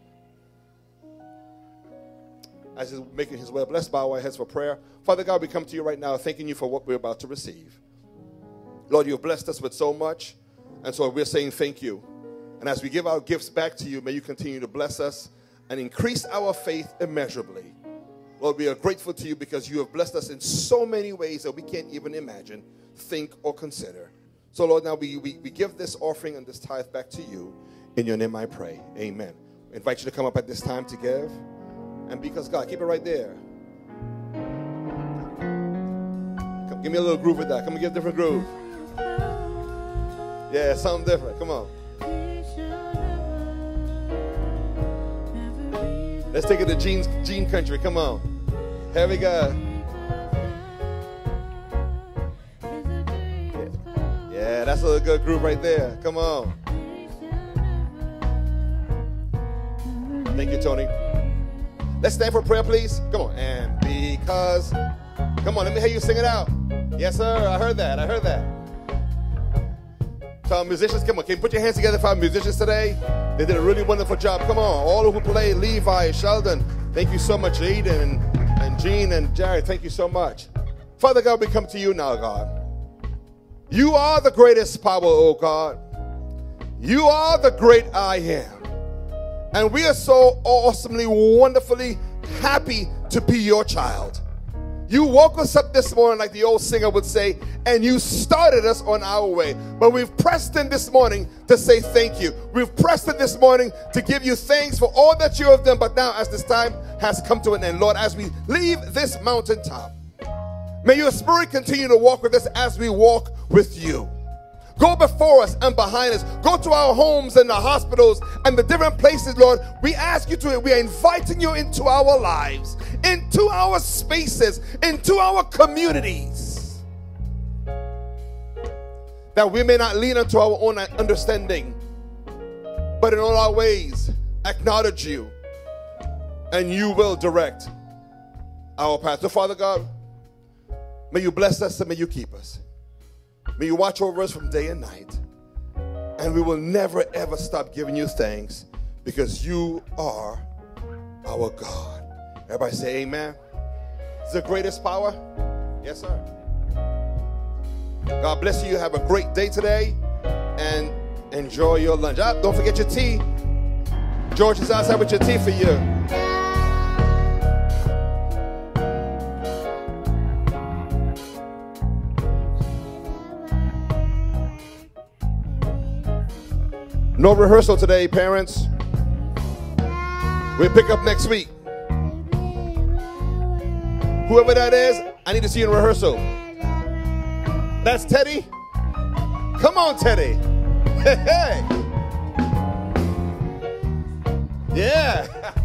As he's making his way up, let's bow our heads for prayer. Father God, we come to you right now thanking you for what we're about to receive. Lord, you've blessed us with so much, and so we're saying thank you. And as we give our gifts back to you, may you continue to bless us and increase our faith immeasurably. Lord, we are grateful to you because you have blessed us in so many ways that we can't even imagine, think, or consider. So, Lord, now we, we, we give this offering and this tithe back to you. In your name I pray. Amen. I invite you to come up at this time to give. And because God, keep it right there. Come, give me a little groove with that. Come and give a different groove. Yeah, something different. Come on. Let's take it to Gene's, Gene Country. Come on. Here we go. Yeah, yeah, that's a good groove right there. Come on. Thank you, Tony. Let's stand for prayer, please. Come on. And because. Come on, let me hear you sing it out. Yes, sir. I heard that. I heard that. So our musicians, come on. Can you put your hands together for our musicians today? They did a really wonderful job. Come on. All who play, Levi, Sheldon. Thank you so much, Aiden and, and Gene and Jared. Thank you so much. Father God, we come to you now, God. You are the greatest power, oh God. You are the great I am. And we are so awesomely, wonderfully happy to be your child. You woke us up this morning, like the old singer would say, and you started us on our way. But we've pressed in this morning to say thank you. We've pressed in this morning to give you thanks for all that you have done. But now, as this time has come to an end, Lord, as we leave this mountaintop, may your spirit continue to walk with us as we walk with you. Go before us and behind us. Go to our homes and the hospitals and the different places, Lord. We ask you to, we are inviting you into our lives, into our spaces, into our communities. That we may not lean into our own understanding, but in all our ways, acknowledge you, and you will direct our path. So, Father God, may you bless us and may you keep us. May you watch over us from day and night. And we will never, ever stop giving you thanks because you are our God. Everybody say amen. It's the greatest power. Yes, sir. God bless you. Have a great day today. And Enjoy your lunch. Ah, don't forget your tea. George is outside with your tea for you. No rehearsal today, parents. We'll pick up next week. Whoever that is, I need to see you in rehearsal. That's Teddy? Come on, Teddy. Hey, hey. Yeah.